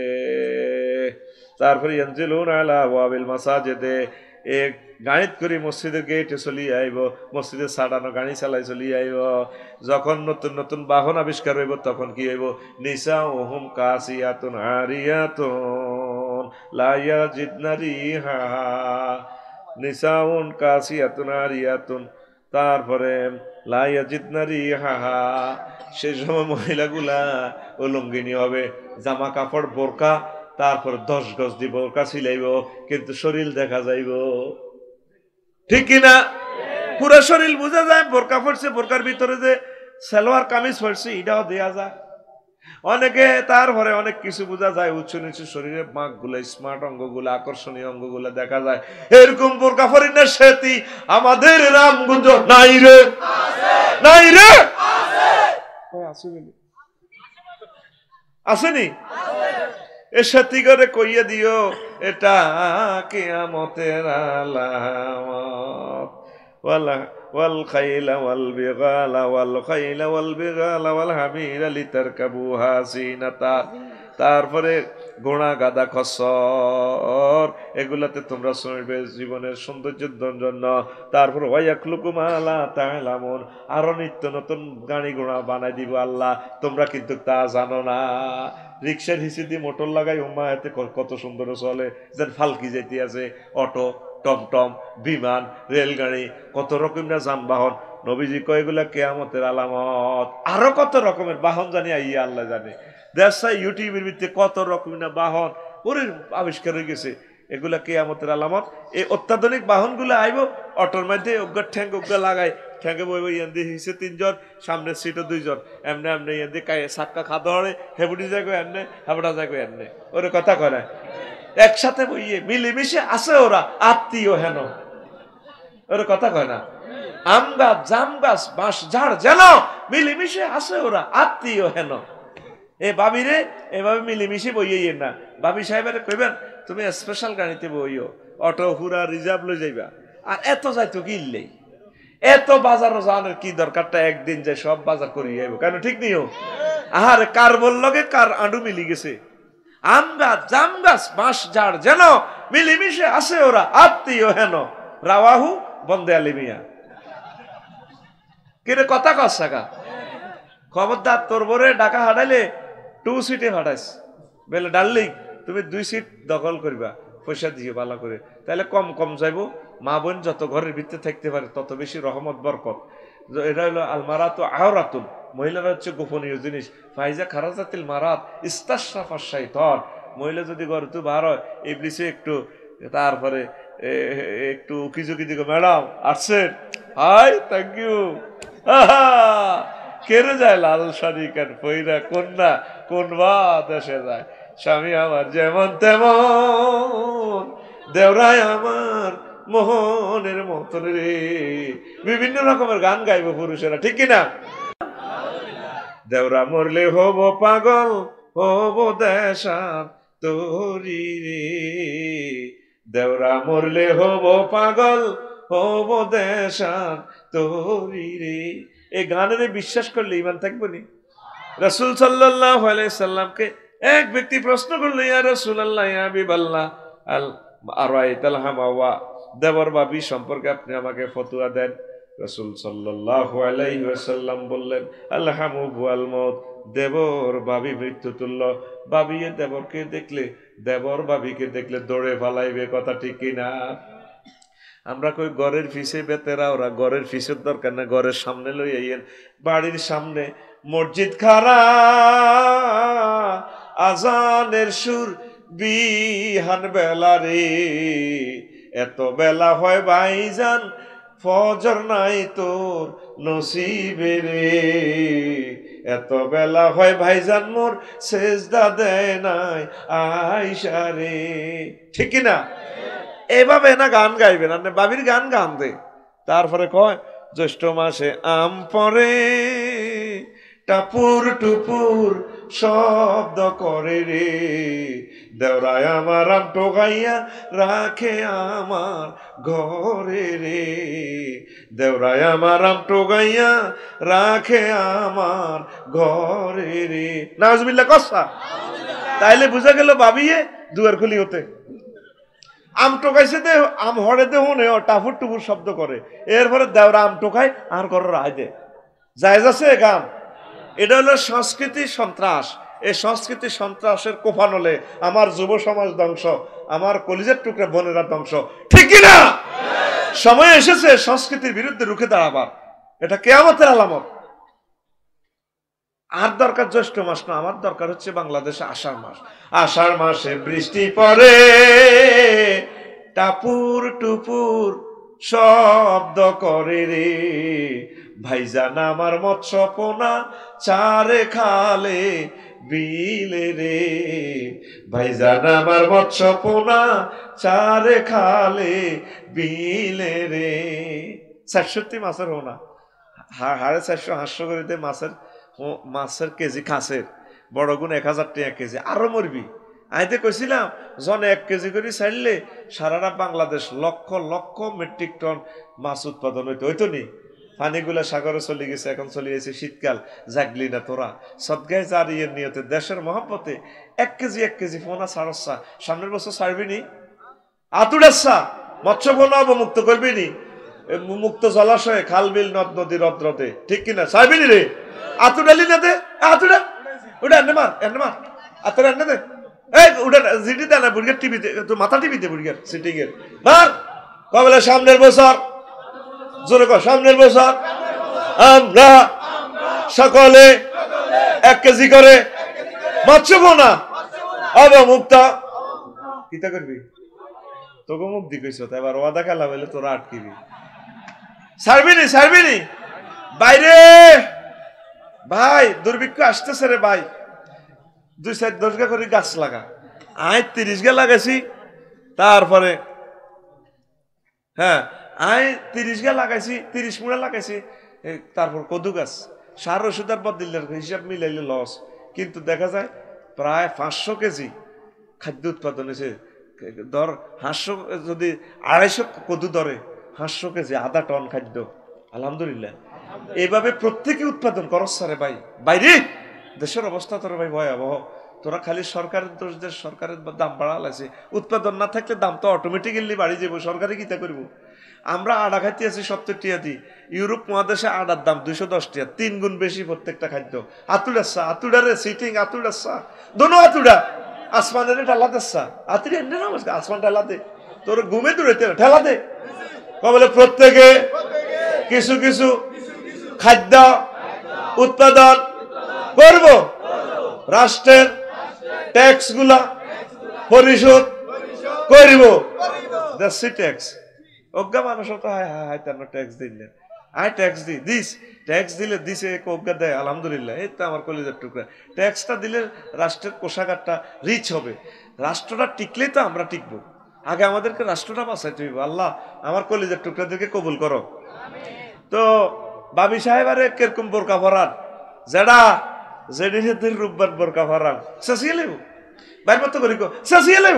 তারপরে ইয়ানজিলুন আলা আবওয়াবিল মাসাজিদে, এক গাড়িত করে মসজিদের গেটে চলি আইব, মসজিদের সাড়ানো গাড়ি চালাই চলি আইব। যখন নতুন নতুন বাহন আবিষ্কার হইব তখন কি হইব? নিসাউহুম কাসিয়াতুন আরিয়াতুন লা ইয়াজিদনা রিহা, নিসাউন কাসিয়াতুন আরিয়াতুন, তারপরে লা ইয়াজিদনা রিহা, সেই সময় মহিলাগুলা উলঙ্গিনী হবে, জামা কাপড় বোরকা, তারপর দশ গজ দি বোরকা ছিলাইব কিন্তু শরীর দেখা যাইব, ঠিক কিনা? পুরো শরীর বোঝা যায়, বোরকা পড়ছে, বোরকার ভিতরে যে সালোয়ার কামিজ পড়ছে এটাও দেয়া যায় অনেকে। তারপরে অনেক কিছু বোঝা যায়, উঁচু নিচু শরীরে মাগ গুলা, স্মার্ট অঙ্গগুলা, আকর্ষণীয় অঙ্গগুলা দেখা যায়। এরকম বোরকা পরিনের সেতি আমাদের রামগঞ্জ নাই রে, নাই রে, আসেনি? এ সাথী করে কইয়া দিও এটা কিয়ামতের আলামত। ওয়ালা ওয়াল খাইলা ওয়াল বিগালা ওয়াল খাইলা ওয়াল বিগালা ওয়াল হামিরা লিতারকাবুহা জিনাতা, তারপরে ঘোড়া গাদা খচ্চর এগুলাতে তোমরা চড়বে জীবনের সৌন্দর্যের জন্য। তারপর ওয়ায়াখলুকু মা লা তা'লামুন, আরো নিত্য নতুন গাড়ি ঘোড়া বানাই দিব আল্লাহ, তোমরা কিন্তু তা জানো না। রিক্সার হিসি দিয়ে মোটর লাগাই উম্মা এতে কত সুন্দর চলে, যেন ফালকি যেতে আছে, অটো, টমটম, বিমান, রেলগাড়ি, কত রকম না যানবাহন। নবীজি কয় এগুলা কিয়ামতের আলামত। আরো কত রকমের বাহন জানি আইয়া আল্লাহ জানে। দেশাই ইউটিউবের ভিতরে কত রকম না বাহন ওরে আবিষ্কার হয়ে গেছে, এগুলা কিয়ামতের আলামত। এই অত্যাধুনিক বাহনগুলো আইব, অটোর মধ্যে উগ্গার ঠ্যাঙ্গ উগ্গা লাগাই, ঠ্যাঙ্গে বইব, ইয়ান দিয়ে হিসে তিনজন, সামনের সিটও দুইজন, এমনি এমনি ইয়ান দিয়ে কায়ে সাক্কা খাদা হরে, হেবুটি যায় গো এমনে, হেবুটা যায় গো এমনে, ওরে কথা কয় না। একসাথে বইয়ে মিলেমিশে আছে ওরা, আত্মীয় হেন, ওরে কথা কয় না। আম গাছ, জাম গাছ, বাঁশ ঝাড় যেন মিলেমিশে আছে ওরা, আত্মীয় হেন। এ বাবিরে এভাবে মিলেমিশে বইয়ে না। বাবি সাহেবের কইবেন তুমি স্পেশাল গাড়িতে বইও, অটো হুরা রিজার্ভ লই যাইবা। আর এত যাইতো কি ইল্লেই, এত বাজারও যাওয়ার কি দরকারটা, একদিন যাই সব বাজার করিয়ে আইব, কেন ঠিক নিও? আহার কার বললগে কার আঁডু মিলি গেছে। আম গাছ, জাম গাছ, বাঁশ ঝাড় যেন মিলেমিশে আছে ওরা, আত্মীয় হেন। রাওয়াহু বন্দে আলিমিয়া। কিরে কথা কসাকা, খবরদার তোর বরে ডাকা হাঁটাইলে টু সিটে হাঁটাইস বেলে ডাললেই তুমি দুই সিট দখল করবা, পয়সা দিয়ে ভালো করে, তাহলে কম কম যাইব। মা বোন যত ঘরের ভিতরে থাকতে পারে তত বেশি রহমত বরকত। এটা হলো আলমারাত আওরাতুন, মহিলারা হচ্ছে গোপনীয় জিনিস। ফাইজা খারাজাতিল মারাত ইস্তাশরাফা শাইতান, মহিলা যদি ঘর তো বার হয় ইবলিসে একটু, তারপরে একটু উকিঝুঁকি দিকে, ম্যাডাম আসছেন, হাই থ্যাংক ইউ, কেড়ে যায় লাল শাড়ি কেন পইরা, কন্যা কোন বা দেশে যায়, স্বামী আমার যেমন তেমন, দেওরাই আমার মোহনের মতন রে। বিভিন্ন রকমের গান গাইব পুরুষেরা, ঠিক কিনা? দেওরা মরলে হব পাগল, হব দেশান তোরি রে, দেওরা মরলে হব পাগল, হব দেশান তোরি রে। এই গানের বিশ্বাস করলে ইমান থাকবো নি? রাসূল সাল্লাল্লাহু আলাইহি সাল্লামকে এক ব্যক্তি প্রশ্ন করলো, ইয়া রাসূলুল্লাহ ইয়া হাবিবাল্লাহ, আল আরাইতাল হামাওয়া, দেবর বাবি সম্পর্কে আপনি আমাকে ফতোয়া দেন। রাসূল সাল্লাল্লাহু আলাইহি ওয়াসাল্লাম বললেন, আলহামু ওয়াল মউত, দেবর ভাবি মৃত্যু তুল্য। ভাবিয়ে দেবরকে দেখলে, দেবর ভাবিকে দেখলে দৌড়ে পালাইবে, কথা ঠিক কিনা? আমরা কই ঘরের ফিসে বেতেরা, ওরা ঘরের ফিসের দরকার না, ঘরের সামনে লই আইয়েন। বাড়ির সামনে মসজিদ খারা, আজানের সুর বিহান বেলা রে, এত বেলা হয় ভাইজান ফজর নাই তোর নসিবে রে, এত বেলা হয় ভাইজান মোর সেজদা দেয় নাই আয়সা রে, ঠিক কিনা? এভাবে না গান গাইবেন, আপনি বাবির গান গান দে। তারপরে কয় জ্যৈষ্ঠ মাসে আম পরে টাপুর টুপুর শব্দ করে রে, দেওরায় আমার আম টোকাইয়া রাখে আমার ঘরে রে, দেওরায় আমার আম টোকাইয়া রাখে আমার ঘরে রে। নাউজুবিল্লাহ কসা। তাইলে বুঝা গেল বাবিয়ে দুয়ার খুলি হতে আম টোকাইছে দে, আম হরে দে হনে টাফুর টুপুর শব্দ করে, এরপরে দেওরা আম টোকায় আর ঘর রায় দে, জায়েজ আছে গান? এটা হলো সংস্কৃতি সন্ত্রাস। এই সংস্কৃতি সন্ত্রাসের কোফানলে আমার যুব সমাজ ধ্বংস, আমার কলিজার টুকরা বোনেরা ধ্বংস, ঠিক কিনা? সময় এসেছে সংস্কৃতির বিরুদ্ধে রুখে দাঁড়াবার, এটা কিয়ামতের আলামত। আর দরকার জ্যৈষ্ঠ মাস না, আমার দরকার হচ্ছে বাংলাদেশে আষাঢ় মাস। আষাঢ় মাসে বৃষ্টি পড়ে টাপুর টুপুর শব্দ করে রে, ভাইজান আমার মৎস্য পোনা চারে খালে বিলে রে, ভাইজান আমার মৎস্য পোনা চারে খালে বিলে রে। চারষট্টি মাছের হো না, হাড়ে চারশো হাঁসশো করে দে মাছের মাছের কেজি খাসের বড় গুণ এক হাজার টাকা কেজি, আরো মরবি। আইতে কইছিলাম জনে এক কেজি করে ছাড়লে সারাটা বাংলাদেশ লক্ষ লক্ষ মেট্রিক টন মাছ উৎপাদন হইতো, হইতো নি? পানিগুলা সাগরে চলে গেছে, এখন চলে গেছে শীতকাল, জাগলি না তোরা সদগায় যার ইয়ের নিয়তে দেশের মহব্বতে এক কেজি এক কেজি ফোনা ছাড়সা, সামনের বছর ছাড়বি নি? আতুড়াচ্ছা মৎস্য ফোনা অবমুক্ত করবি নি? মুক্ত জলাশয়ে খাল বিল নদ নদী রদ রদে, ঠিক কিনা? ছাড়বি নি রে? আতুডালি না দে, আতুডা ওটা এনে মার, এনে মার আতুরা এনে দে, এই ওটা জিটি দে না বুড়িয়ার টিভিতে, তোর মাথা টিভিতে বুড়িয়ার সিটিং এর মার। কবে সামনের বছর, জোরে কর সামনের বছর আমরা সকলে এক কেজি করে মৎস্য পোনা অবমুক্ত। কিতা করবি? তোকে মুখ দি কইছ, এবার ওয়াদা খেলা হইলে তোরা আটকিবি। ছাড়বিনি ছাড়বিনি বাইরে ভাই, দুর্ভিক্ষ আসতেছে রে ভাই, দুই চার দশ গা করে গাছ লাগা। আয় তিরিশ গা লাগাইছি, তারপরে হ্যাঁ আয় তিরিশ গা লাগাইছি, তিরিশ মুড়া লাগাইছি, তারপর কদু গাছ সার ওষুধের বদলের হিসাব মিলাইলে লস, কিন্তু দেখা যায় প্রায় পাঁচশো কেজি খাদ্য উৎপাদন হয়েছে। ধর হাঁসশো যদি আড়াইশো কদু ধরে, হাঁসশো কেজি আধা টন খাদ্য, আলহামদুলিল্লাহ। এইভাবে প্রত্যেকে উৎপাদন করস রে ভাই। বাইরে দেশের অবস্থা তোর ভাই ভয়াবহ। তোরা খালি সরকারের দোষ দেশ, সরকারের দাম বাড়া লাগছে। উৎপাদন না থাকলে দাম তো অটোমেটিক্যালি বাড়ি যাবো, সরকারে কিতা করব? আমরা আড়া খাইতে আছি সত্তর টিয়া দিই, ইউরোপ মহাদেশে আড়ার দাম দুইশো দশ টিয়া, তিন গুণ বেশি প্রত্যেকটা খাদ্য। আতুড়াচ্ছা আতুড়ারে সিটিং আতুড়াচ্ছা দোনো আতুড়া আসমানের ঠেলা দিচ্ছা, আতুড়ি এনে না আসমান ঠেলা দে, তোর ঘুমে দূরে ঠেলা দে। বলে প্রত্যেকে কিছু কিছু খাদ্য উৎপাদন করব, রাষ্ট্রের ট্যাক্স গুলা পরিশোধ করিব। That's it tax. অজ্ঞা মানুষ তো হায় হায় হায় তেন ট্যাক্স দিলেন, আয় ট্যাক্স দি দিস, ট্যাক্স দিলে দিছে অজ্ঞা দেয়, আলহামদুলিল্লাহ। এই তো আমার কলিজার টুকরা। ট্যাক্সটা দিলে রাষ্ট্রের কোষাগারটা রিচ হবে, রাষ্ট্রটা টিকলেই তো আমরা টিকবো। আগে আমাদেরকে রাষ্ট্রটা বাঁচাইতে হইব। আল্লাহ আমার কলিজার টুকরাদেরকে কবুল করো। তো বাবি সাহেব আরে কিরকম বোরকা ভরান, যেটা যেদিন রূপবার বোরকা ভরান শেষিয়ে লেব, বাইর মতো করি শেষিয়ে লেব।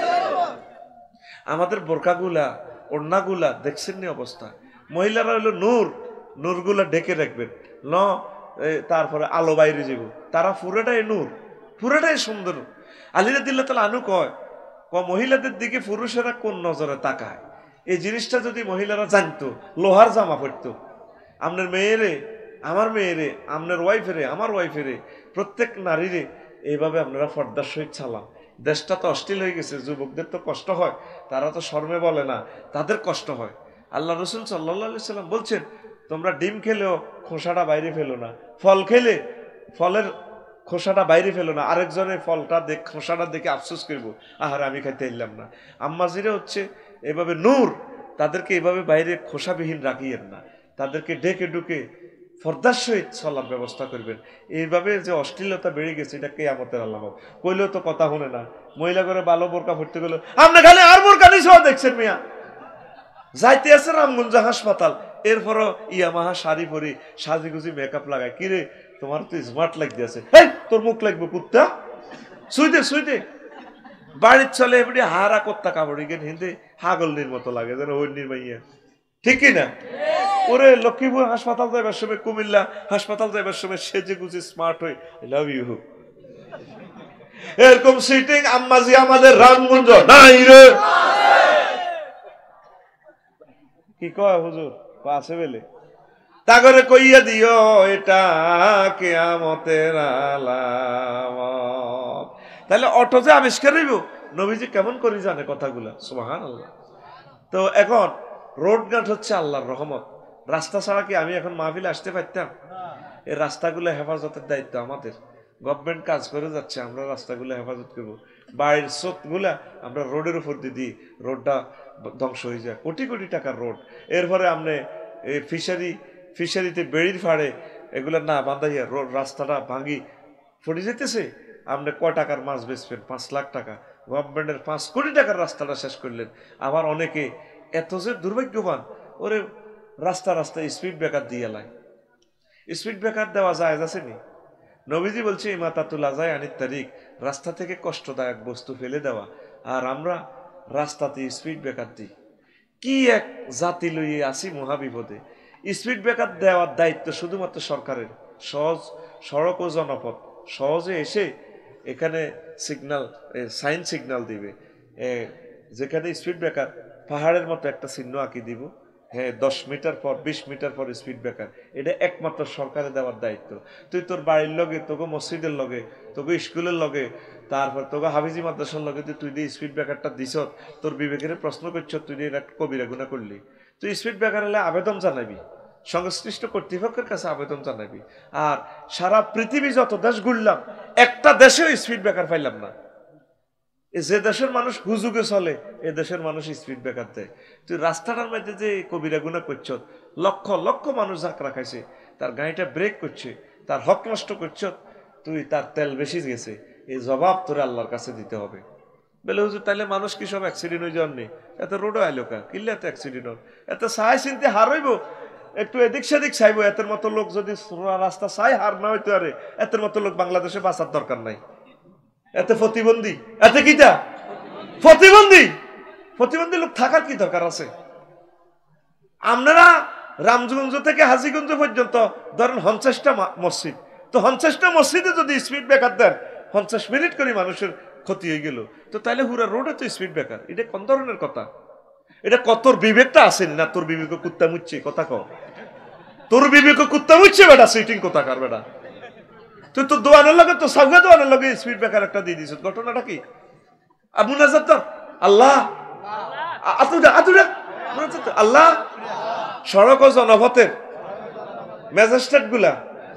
আমাদের বোরকা গুলা ওড়না গুলা দেখছেন নি অবস্থা। মহিলারা হইলো নূর, নূর গুলা ঢেকে রাখবেন ন, তারপরে আলো বাইরে যাব, তারা পুরোটাই নূর, পুরোটাই সুন্দর। আলিরা দিল্লা তাহলে আনু কয় ক মহিলাদের দিকে পুরুষেরা কোন নজরে তাকায়, এই জিনিসটা যদি মহিলারা জানতো, লোহার জামা পরতো, আপনার মেয়েরে, আমার মেয়েরে, আপনার ওয়াইফেরে, আমার ওয়াইফেরে, প্রত্যেক নারীরে এইভাবে আপনারা পর্দার সহিত চালান। দেশটা তো অশ্লীল হয়ে গেছে, যুবকদের তো কষ্ট হয়, তারা তো শর্মে বলে না, তাদের কষ্ট হয়। আল্লাহ রসুল সাল্লাল্লাহু আলাইহি সাল্লাম বলছেন, তোমরা ডিম খেলেও খোসাটা বাইরে ফেলো না, ফল খেলে ফলের খোসাটা বাইরে ফেলো না, আরেকজনের ফলটা দেখ খোসাটা দেখে আফসোস করবো, আহার আমি খাইতে এলাম না। আম্মাজিরা হচ্ছে এভাবে নূর, তাদেরকে এভাবে বাইরে খোসাবিহীন রাখিয়েন না, তাদেরকে ডেকে ডুকে পর্দার সহিত চলার ব্যবস্থা করবেন। এইভাবে যে অশ্লীলতা বেড়ে গেছে, এটা কিয়ামতের আলামত। কইলেও তো কথা শুনে না, মহিলা করে ভালো বোরকা পড়তে গেল, আপনি খালি আর বোরকা নিছেও দেখছেন মিয়া। যাইতে আছে রামগঞ্জ হাসপাতাল, এরপরও ইয়ামাহা শাড়ি পরি সাজি গুজি মেকআপ লাগায়, কিরে তোমার তো স্মার্ট লাগতে আছে, এই তোর মুখ লাগবে কুত্তা, শুইতে শুইতে বাড়ির চলে এমনি হারা কোত্তা কাপড় গেন হিন্দে হাগলনির মতো লাগে, যেন হইনির মাইয়া, ঠিক কিনা? ওরে লক্ষ্মীপুর হাসপাতাল যাইবার সময়, কুমিল্লা হাসপাতাল যাইবার সময় সেজে গুজে স্মার্ট হয়ে লাভ ইউ, এরকম সিটিং আম্মাজি আমাদের রামগঞ্জ নাই রে। কি কয় হুজুর পাশে বেলে তাগরে কইয়া দিও এটা কিয়ামতের আলামত। তাহলে অটো যে আবিষ্কার হইব, নবীজি কেমন করে জানে কথাগুলা, সুবহানাল্লাহ। তো এখন রোডঘাট হচ্ছে আল্লাহর রহমত। রাস্তা ছাড়া কি আমি এখন মাহফিলে আসতে পারতাম? এই রাস্তাগুলো হেফাজতের দায়িত্ব আমাদের। গভর্নমেন্ট কাজ করে যাচ্ছে, আমরা রাস্তাগুলো হেফাজত করবো। বাইরের স্রোতগুলা আমরা রোডের উপর দিয়ে দিই, রোডটা ধ্বংস হয়ে যায়, কোটি কোটি টাকার রোড। এরপরে আপনি এই ফিশারি ফিশারিতে বেড়ির ফাড়ে এগুলো না বাঁধাইয়া রোড রাস্তাটা ভাঙি ফুটে যেতেছে, আপনি কয় টাকার মাছ বেচবেন? পাঁচ লাখ টাকা। গভর্নমেন্টের পাঁচ কোটি টাকার রাস্তাটা শেষ করলেন। আবার অনেকে এত যে দুর্ভাগ্যবান, ওরে রাস্তা রাস্তায় স্পিড ব্রেকার দিয়ে লাই। স্পিড ব্রেকার দেওয়া যায় আসেনি? নবীজি বলছে ইমাতাতুল আযাই আনিত তারিক, রাস্তা থেকে কষ্টদায়ক বস্তু ফেলে দেওয়া। আর আমরা রাস্তাতে স্পিড ব্রেকার দিই। কি এক জাতি লইয়ে আসি মহাবিপদে। স্পিড ব্রেকার দেওয়ার দায়িত্ব শুধুমাত্র সরকারের। সহজ সড়ক ও জনপথ সহজে এসে এখানে সিগন্যাল, সাইন সিগন্যাল দিবে, যেখানে স্পিড ব্রেকার পাহাড়ের মতো একটা চিহ্ন আঁকি দিব, হ্যাঁ দশ মিটার পর বিশ মিটার পর স্পিড ব্রেকার। এটা একমাত্র সরকারে দেওয়ার দায়িত্ব। তুই তোর বাড়ির লগে, তোকে মসজিদের লগে, তোকে স্কুলের লগে, তারপর তোকে হাফিজি মাদ্রাসার লগে তুই দিয়ে স্পিড ব্রেকারটা দিছ, তোর বিবেকের প্রশ্ন করছ, তুই দিয়ে একটা কবিরা গুণা করলি। তুই স্পিড ব্রেকার হলে আবেদন জানাবি, সংশ্লিষ্ট কর্তৃপক্ষের কাছে আবেদন জানাবি। আর সারা পৃথিবী যত দেশ ঘুরলাম, একটা দেশেও স্পিড ব্রেকার পাইলাম না। যে দেশের মানুষ হুজুগে চলে, এ দেশের মানুষ স্পিড ব্রেকার দেয়। তুই রাস্তাটার মধ্যে যে কবিরা গুণা করছ, লক্ষ লক্ষ মানুষ ঝাঁকড়া খাইছে, তার গাড়িটা ব্রেক করছে, তার হক নষ্ট করছ, তুই তার তেল বেশি গেছে, এই জবাব তোরে আল্লাহর কাছে দিতে হবে। বলে হুজুর তাহলে মানুষ কি সব অ্যাক্সিডেন্ট হয়ে যাওয়ার নেই? এত রোডও আইলো কা, কিনলে এত অ্যাক্সিডেন্ট হল, এত সাই চিনতে হার হইব, একটু এদিক সেদিক চাইব। এতের মতো লোক যদি রাস্তা চাই হার না হইতে পারে, এতের মতো লোক বাংলাদেশে বাঁচার দরকার নাই। এতে প্রতিবন্ধী, এতে কিটা প্রতিবন্ধী, প্রতিবন্ধী লোক থাকার কি দরকার আছে? আপনারা রামগঞ্জ থেকে হাজীগঞ্জ পর্যন্ত ধরেন পঞ্চাশটা মসজিদ, তো পঞ্চাশটা মসজিদে যদি স্পিড ব্রেকার দেন, পঞ্চাশ মিনিট করে মানুষের ক্ষতি হয়ে গেল, তো তাহলে পুরা রোডে তো স্পিড ব্রেকার। এটা কোন ধরনের কথা? এটা কতর বিবেকটা আসেনি না? তোর বিবেক কুত্তা মুচ্ছে কথা কও, তোর বিবেক কুত্তা মুচ্ছে বেটা, সিটিং কথা কার বেটা। তুই তো দোয়ানের লগে, তো সাউগা দোয়ানের লগে স্পিড ব্রেকার একটা দিয়ে দিছ, ঘটনাটা কি? আবু নাজার তো আল্লাহ আতুডা আতুডা আল্লাহ সড়ক ও জনপথের ম্যাজিস্ট্রেট গুলা,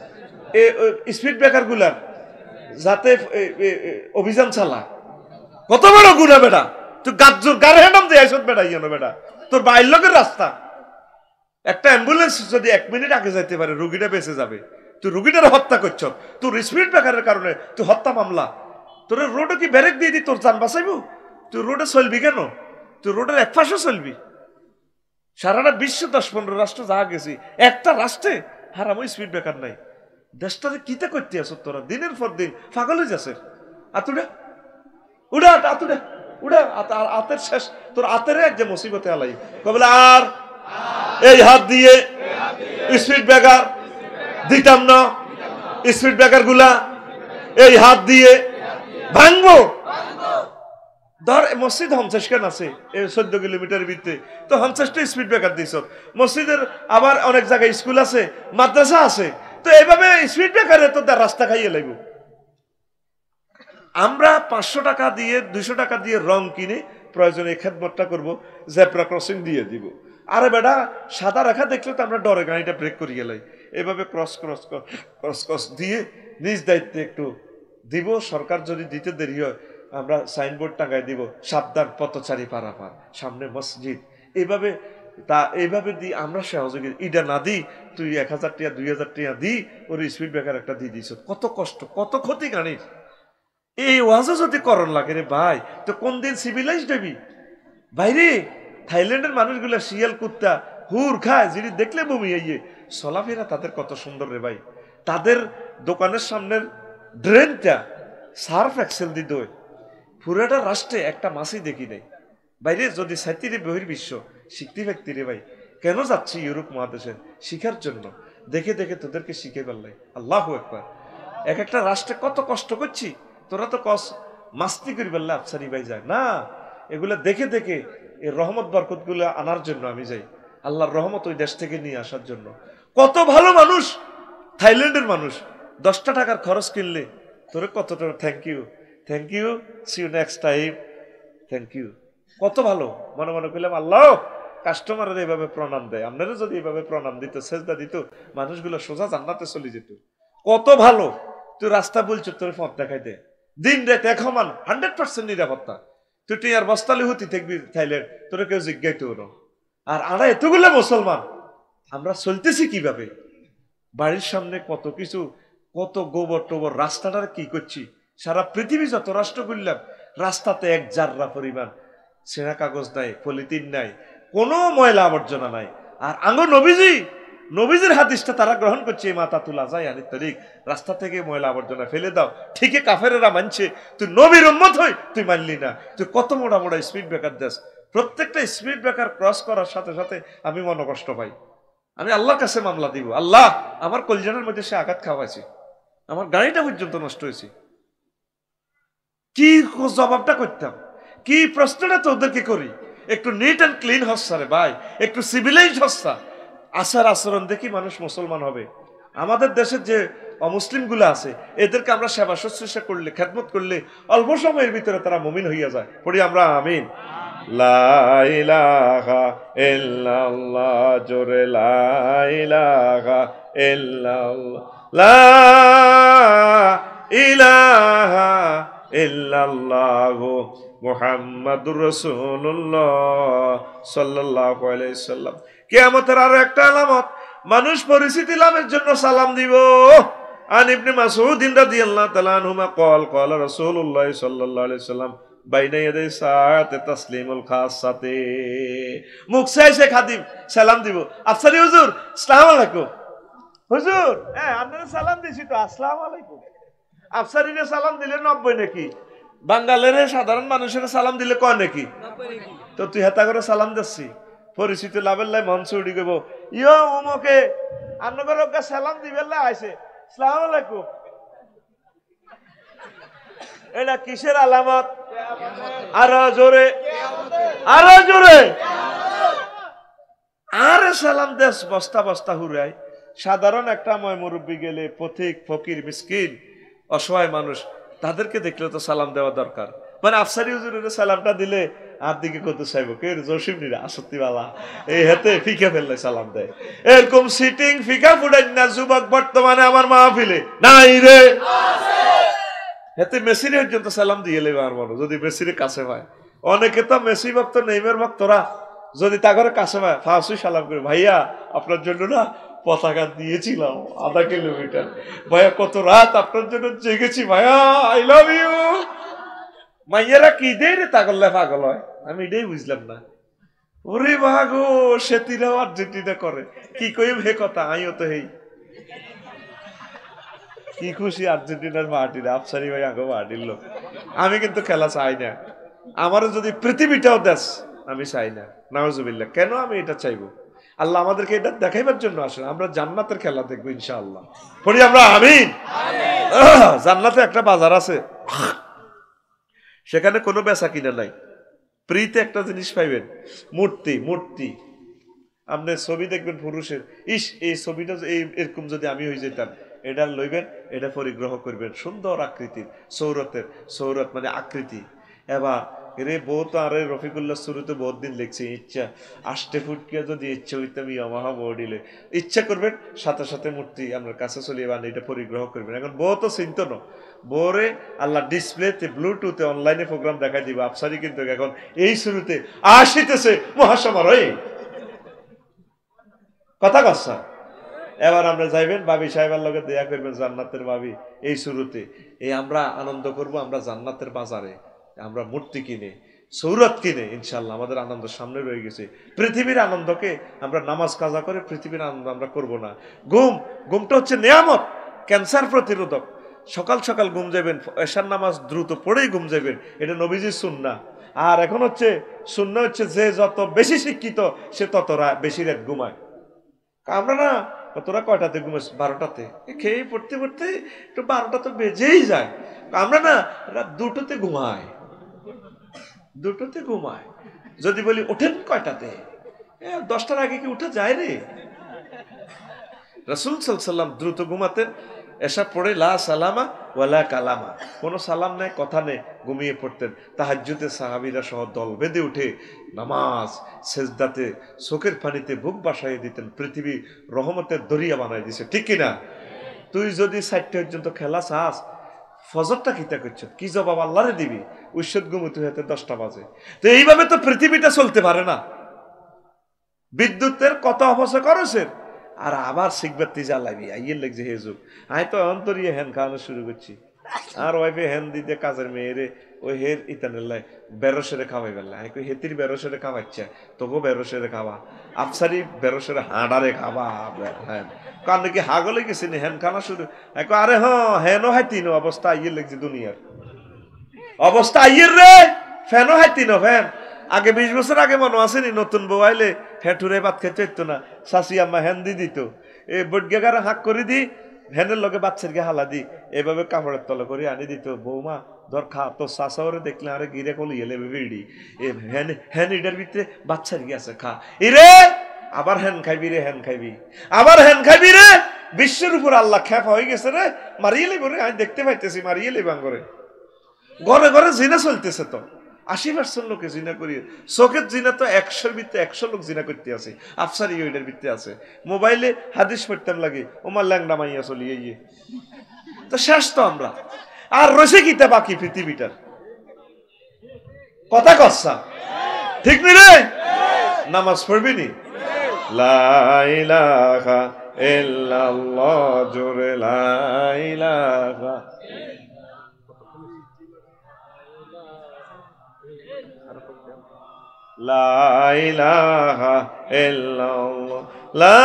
স্পিড ব্রেকার গুলা যাতে অভিযান চালা, কত বড় গুণা বেটা। তুই গাজর গারে হেডাম দিয়ে আইসত বেটা, ইয়ে বেটা তোর বাইর লগের রাস্তা। একটা অ্যাম্বুলেন্স যদি এক মিনিট আগে যাইতে পারে, রুগীটা বেঁচে যাবে। তুই রুগীটার হত্যা করছ, তোর স্পিড ব্রেকারের কারণে তুই হত্যা মামলা। তোর রোডে কি ব্রেক দিয়ে দি তোর যান বাঁচাইব? তুই রোডে চলবি কেন? তুই রোডের এক পাশে চলবি। সারাটা বিশ্ব দশ পনেরো রাষ্ট্র যা গেছি, একটা রাষ্ট্রে হারাম স্পিড ব্রেকার নাই। দেশটাতে কিতা করতে আস তোরা দিনের পর দিন? পাগল হয়ে যাচ্ছে। আতুডা উড়া আতুডা উড়া, আতের শেষ তোর আতের এক যে মুসিবতে আলাই কবলে আর এই হাত দিয়ে স্পিড ব্রেকার দিতাম না, স্পিড ব্রেকার গুলা এই হাত দিয়ে ভাঙবো। ধর মসজিদ পঞ্চাশ খান আছে এই চোদ্দ কিলোমিটার ভিতরে, তো পঞ্চাশটা স্পিড ব্রেকার দিছ। মসজিদের আবার অনেক জায়গায় স্কুল আছে, মাদ্রাসা আছে, তো এইভাবে স্পিড ব্রেকারে তো তার রাস্তা খাইয়ে লাগবে। আমরা পাঁচশো টাকা দিয়ে দুইশো টাকা দিয়ে রং কিনে প্রয়োজনে খেদমতটা করবো, জেব্রা ক্রসিং দিয়ে দিব। আরে বেটা সাদা রেখা দেখলে তো আমরা ডরে গাড়িটা ব্রেক করি গেলাই, এভাবে ক্রস ক্রস ক্রস ক্রস দিয়ে নিজ দায়িত্বে একটু দিব। সরকার যদি দিতে দেরি হয় আমরা সাইনবোর্ড টাঙায় দিব, সাবধান পথচারী পারাপার, সামনে মসজিদ। এইভাবে তা এইভাবে দিই আমরা সহযোগী। ইটা না দিই তুই এক হাজার টিয়া দুই হাজার টিয়া দিই ওর স্পিড ব্রেকার একটা দিয়ে দিস, কত কষ্ট কত ক্ষতি গাড়ির। এই ওয়াজও যদি করণ লাগে রে ভাই, তো কোন দিন সিভিলাইজড হবি বাইরে? থাইল্যান্ডের মানুষগুলা শিয়াল কুত্তা হুর খায়, যিনি দেখলে বমি আইয়ে, চলাফেরা তাদের কত সুন্দর রে ভাই। তাদের দোকানের সামনের ড্রেনটা সার্ফ এক্সেল দিত, পুরাটা রাষ্ট্রে একটা মাসই দেখি নাই বাইরে। যদি সাইতিরে বহির্বিশ্ব শিখতে ব্যক্তি রে ভাই, কেন যাচ্ছি ইউরোপ মহাদেশে শিখার জন্য? দেখে দেখে তোদেরকে শিখে পারলাই। আল্লাহু আকবার। এক একটা রাষ্ট্রে কত কষ্ট করছি, তোরা তো কস মাস্তি করি বললে আফসারি ভাই যায় না। এগুলা দেখে দেখে এই রহমত বরকত গুলো আনার জন্য আমি যাই, আল্লাহর রহমত ওই দেশ থেকে নিয়ে আসার জন্য। কত ভালো মানুষ থাইল্যান্ডের মানুষ, দশটা টাকার খরচ কিনলে তোরে কত টাকা thank you thank you see you next time thank you. কত ভালো। মনে মনে করলাম আল্লাহ কাস্টমারের এইভাবে প্রণাম দেয়, আপনারা যদি এইভাবে প্রণাম দিত সেজদা দিত মানুষগুলো সোজা জান্নাতে চলে যেত। কত ভালো। তুই রাস্তা বলছো তোর পথ দেখাই দে, দিন রাত এক সমান হান্ড্রেড পার্সেন্ট নিরাপত্তা। তুই তুই আর বস্তালি হতি থাকবি থাইল্যান্ড, তোরা কেউ জিজ্ঞাই তো না। আর আমরা এতগুলো মুসলমান, আমরা চলতেছি কিভাবে? বাড়ির সামনে কত কিছু, কত গোবর টোবর, রাস্তাটার কি করছি? সারা পৃথিবী যত রাষ্ট্র করলাম, রাস্তাতে এক জাররা পরিমাণ ছেঁড়া কাগজ নাই, পলিথিন নাই, কোনো ময়লা আবর্জনা নাই। আর আঙ্গ নবীজি নবীজির হাদিসটা তারা গ্রহণ করছে, মাতা তুলা যায় আনি তারিখ, রাস্তা থেকে ময়লা আবর্জনা ফেলে দাও। ঠিকই কাফেরেরা মানছে, তুই নবীর উম্মত হই তুই মানলি না। তুই কত মোটা মোটা স্পিড ব্রেকার দেস, প্রত্যেকটা স্পিড ব্রেকার ক্রস করার সাথে সাথে আমি মনে কষ্ট পাই। আমি আল্লাহর কাছে মামলা দিব, আল্লাহ আমার কলজানের মধ্যে সে আঘাত খাওয়াছে, আমার গাড়িটা পর্যন্ত নষ্ট হয়েছে। কি জবাবটা করতাম, কি প্রশ্নটা তো ওদেরকে করি? একটু নিট অ্যান্ড ক্লিন হচ্ছা রে ভাই, একটু সিভিলাইজ হচ্ছা। আচার আচরণ দেখি মানুষ মুসলমান হবে। আমাদের দেশের যে অমুসলিম গুলো আছে এদেরকে আমরা সেবা শুশ্রূষা করলে, খেদমত করলে অল্প সময়ের ভিতরে তারা মুমিন হইয়া যায়। পড়ি আমরা আমিন। লা ইলাহা ইল্লাল্লাহ, জোরে লা ইলাহা ইল্লাল্লাহ, লা ইলাহা ইল্লাল্লাহু মুহাম্মাদুর রাসূলুল্লাহ সাল্লাল্লাহু আলাইহি সাল্লাম। কিয়ামতের আরো একটা আলামত, মানুষ পরিচিতি লাভের জন্য সালাম দিব। আন ইবনে মাসউদ রাদিয়াল্লাহু তাআলা আনহুমা قال قال رسول الله صلى الله عليه وسلم বাইনা ইয়াদাই সাআতে তাসলিমুল খাসাতে। মুখ চাইছে খাদিম সালাম দিব, আফসারি হুজুর আসসালামু আলাইকুম। হুজুর হ্যাঁ আপনারা সালাম দিছি তো, আসসালামু আলাইকুম। আফসারিরে সালাম দিলে নব্বই নাকি, বাঙালের সাধারণ মানুষের সালাম দিলে কয় নাকি? তো তুই হেতা করে সালাম দিচ্ছি, পরিচিত লাভের লাই মঞ্চ উঠি গেব, ইয়ো উমকে আপনার সালাম দিবেন আইসে আসসালামু আলাইকুম। এটা কিসের আলামত? আরো জোরে, আরো জোরে। আরে সালাম দেশ বস্তা বস্তা হুরাই। সাধারণ একটা ময় মুরব্বী গেলে, পথিক ফকির মিসকিন অসহায় মানুষ, তাদেরকে দেখলে তো সালাম দেওয়া দরকার। মানে আফসারি হুজুরের সালামটা দিলে আর দিকে কত চাইব কে জসিম নিরা আসত্তিওয়ালা এই হাতে ফিকা ফেললে সালাম দেয়। এরকম সিটিং ফিকা ফুডাই না যুবক বর্তমানে আমার মাহফিলে নাই রে। হাতে মেসির পর্যন্ত সালাম দিয়ে লেবে আমার মনে, যদি মেসির কাছে পায়। অনেকে তো মেসি ভক্ত নেইমের ভক্তরা যদি তা করে কাছে পায় ফাঁসুই সালাম করে, ভাইয়া আপনার জন্য না পতাকা দিয়েছিলাম আধা কিলোমিটার, ভাইয়া কত রাত আপনার জন্য জেগেছি ভাইয়া, আই লাভ ইউ। মাইয়ারা কি দেয় রে তাগল্লা পাগল হয়, আমি এটাই বুঝলাম না। ওরে বাগো সেতিরাও আর্জেন্টিনা করে কি কইম হে কথা, আইও তো হেই কি খুশি আর্জেন্টিনার মাটির আফসারি ভাই আগে মাটির লোক। আমি কিন্তু খেলা চাই না, আমারও যদি পৃথিবীটাও দেশ আমি চাই না, নাউজুবিল্লাহ। কেন আমি এটা চাইবো? আল্লাহ আমাদেরকে এটা দেখাইবার জন্য আসেন, আমরা জান্নাতের খেলা দেখবো ইনশাআল্লাহ। পড়ি আমরা আমিন। জান্নাতে একটা বাজার আছে, সেখানে কোনো বেচা কিনা নাই, ফ্রিতে একটা জিনিস পাইবেন, মূর্তি। মূর্তি আপনি ছবি দেখবেন পুরুষের, ইস এই ছবিটা এই এরকম যদি আমি হয়ে যেতাম, এটা লইবেন, এটা পরিগ্রহ করবেন, সুন্দর আকৃতির, সৌরতের, সৌরত মানে আকৃতি। এবার রে বউ তো আরে রফিকুল্লাহ শুরুতে বহুত দিন লিখছে, ইচ্ছা আষ্টে ফুটকে যদি ইচ্ছা হইতাম ইয়ামাহা বডিলে, ইচ্ছা করবেন সাথে সাথে মূর্তি আপনার কাছে চলিয়ে বান এটা পরিগ্রহ করবেন। এখন বউ তো চিন্ত না, বউরে আল্লাহ ডিসপ্লেতে ব্লুটুথে অনলাইনে প্রোগ্রাম দেখাই দিব। আফসারি কিন্তু এখন এই শুরুতে আসিতেছে মহাসমারোহে, কথা কচ্ছা। এবার আমরা যাইবেন বাবি সাহেবের লগে দেয়া করবেন, জান্নাতের বাবি। এই শুরুতে এই আমরা আনন্দ করব, আমরা জান্নাতের বাজারে আমরা মূর্তি কিনে, সৌরত কিনে, ইনশাল্লাহ আমাদের আনন্দ সামনে রয়ে গেছে। পৃথিবীর আনন্দকে আমরা নামাজ কাজা করে পৃথিবীর আনন্দ আমরা করব না। ঘুম, ঘুমটা হচ্ছে নিয়ামত, ক্যান্সার প্রতিরোধক। সকাল সকাল ঘুম যাবেন, এশার নামাজ দ্রুত পড়েই ঘুম যাবেন, এটা নবীজির সুন্নাহ। আর এখন হচ্ছে সুন্নাহ হচ্ছে যে যত বেশি শিক্ষিত সে তত বেশি রাত ঘুমায়। আমরা না, তোরা কয়টাতে ঘুমাস? বারোটাতে। খেয়ে পড়তে পড়তে একটু বারোটা তো বেজেই যায়। আমরা না রাত দুটোতে ঘুমাই, দুটোতে ঘুমাই। যদি বলি ওঠেন কয়টাতে, দশটার আগে কি উঠে যায় রে? রাসূল সাল্লাল্লাহু আলাইহি ওয়াসাল্লাম দ্রুত ঘুমাতেন। এসা পড়ে লা সালামা ওয়ালা কালামা, কোনো সালাম নেই, কথা নেই, ঘুমিয়ে পড়তেন। তাহাজ্জুদে সাহাবীরা সহ দল বেঁধে উঠে নামাজ, সেজদাতে চোখের পানিতে বুক বাসায় দিতেন। পৃথিবী রহমতের দরিয়া বানাই দিছে, ঠিক কিনা? তুই যদি চারটে পর্যন্ত খেলা চাস, ফজরটা কিতা করছো, কি জবাব আল্লাহরে দিবি? উচ্ছেদ ঘুমুতে হতে দশটা বাজে। তো এইভাবে তো পৃথিবীটা চলতে পারে না। বিদ্যুতের কত অপচয় করেছে, আর আবার সিগবাতি জ্বালাবি, আইয়ের লাগছে হে যুগ। আমি তো অন্তরিয়ে হ্যান খাওয়ানো শুরু করছি, আর ওয়াইফে হ্যান দিতে কাজের মেয়েরে ওই হের ইতানের বেরোসেরে খাওয়াই বেলা। আমি কই হেতির বেরোসেরে খাওয়াচ্ছে, তোকেও বেরোসেরে খাওয়া, আফসারি বেরোসেরে হাঁডারে খাওয়া। হ্যাঁ কারণ কি হাগলে গেছি নি হ্যান খানা শুরু। আরে হ্যাঁ হেনও হাই তিন অবস্থা আইয়ের লাগছে, দুনিয়ার অবস্থা আইয়ের রে। ফ্যানও হাই তিন ফ্যান। আগে বিশ বছর আগে মনে আসেনি, নতুন বউ আইলে হেঁটুরে ভাত খেতে হইতো না, শাশি আম্মা হ্যান দি দিত, এ বটগাগারে হাঁক করে দি, হ্যানের লগে বাচ্চার গে হালা দি, এভাবে কাপড়ের তলে করে আনি দিত। বৌমা ধর খা, তোর শাশাওরে দেখলে আরে গিরে কলি এলে বিড়ি, এ হ্যান হ্যান ইটার ভিতরে বাচ্চার গিয়ে আছে, খা ইরে, আবার হ্যান খাইবি রে, হ্যান খাইবি, আবার হ্যান খাইবি রে। বিশ্বের উপর আল্লাহ খ্যাপ হয়ে গেছে রে, মারিয়ে লেব রে। আমি দেখতে পাইতেছি মারিয়ে লেবাং করে, ঘরে ঘরে জিনা চলতেছে। তো আশি পার্সেন্ট লোকে জিনা করি, চোখের জিনা তো একশোর ভিত্তি একশো লোক জিনা করতে আছে। আফসারি ওইটার ভিত্তি আছে। মোবাইলে হাদিস পড়তাম লাগে, ওমার ল্যাংডা মাইয়া চলিয়ে গিয়ে তো শেষ। তো আমরা আর রয়েছে কিতা বাকি পৃথিবীটার, কথা কচ্ছা, ঠিক নি রে? নামাজ পড়বি নি? লা ইলাহা ইল্লাল্লাহ, জোরে লা ইলাহা। লা ইলাহা ইল্লাল্লাহ, লা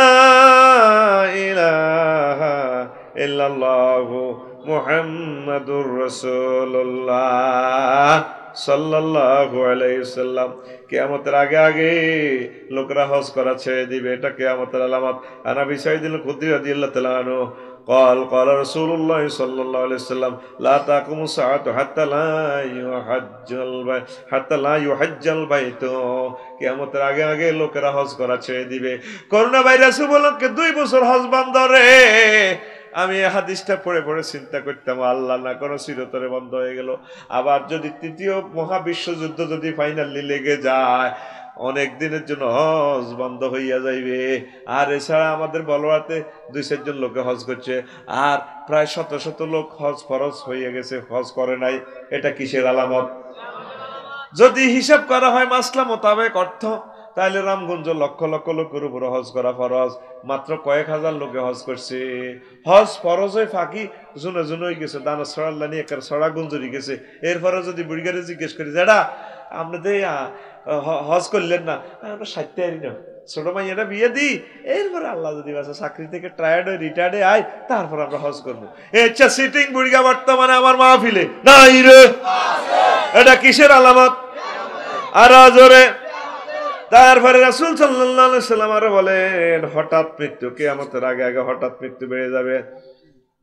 ইলাহা ইল্লাল্লাহ, মুহাম্মাদুর রাসূলুল্লাহ সাল্লাল্লাহু আলাইহি ওয়াসাল্লাম। কিয়ামতের আগে আগে লোকরা হজ করা ছেড়ে দিবে, এটা কিয়ামতের আলামত। আনাবি সাইদুল খুদরি রাদিয়াল্লাহু তাআলা আনহু قال قال رسول الله صلى الله عليه وسلم لا تقوم الساعة حتى لا يحج البيت حتى لا يحج البيت। কিয়ামতের আগে আগে লোকেরা হজ করা ছেড়ে দিবে। করোনা ভাইরাস উপলক্ষে দুই বছর হজ বন্ধ রে। আমি এই হাদিসটা পড়ে পড়ে চিন্তা করতাম, আল্লাহ না করো চিরতরে বন্ধ হয়ে গেল। আবার যদি তৃতীয় মহাবিশ্বযুদ্ধ যদি ফাইনালি লেগে যায়, অনেক দিনের জন্য হজ বন্ধ হইয়া যাইবে। আর এছাড়া আমাদের বলওয়াতে দুই চারজন লোকে হজ করছে, আর প্রায় শত শত লোক হজ ফরজ হইয়া গেছে, হজ করে নাই। এটা কিসের আলামত? যদি হিসাব করা হয় মাসলা মোতাবেক অর্থ, তাহলে রামগঞ্জ লক্ষ লক্ষ লোকের উপর হজ করা ফরজ, মাত্র কয়েক হাজার লোকে হজ করছে। হজ ফরজ হয়ে ফাঁকি জুনে জুনে হয়ে গেছে, দানা ছড়াল্লা নিয়ে একটা ছড়া গুঞ্জরি গেছে। এরপরে যদি বুড়িগারে জিজ্ঞেস করি, যেটা আপনাদের হজ করলেন না, আমরা সাইতে আরি না, ছোট মাইয়াটা বিয়ে দিই, এরপরে আল্লাহ যদি বাসা চাকরি থেকে ট্রায়ার্ড হয়ে রিটায়ার্ডে আয়, তারপর আমরা হজ করবো। আচ্ছা সিটিং বুড়িগা বর্তমানে আমার মাহফিলে নাই রে, এটা কিসের আলামত? আর জোরে। তারপরে রাসূল সাল্লাল্লাহু আলাইহি সাল্লাম আরো বলেন, হঠাৎ মৃত্যু, কিয়ামতের আগে আগে হঠাৎ মৃত্যু বেড়ে যাবে।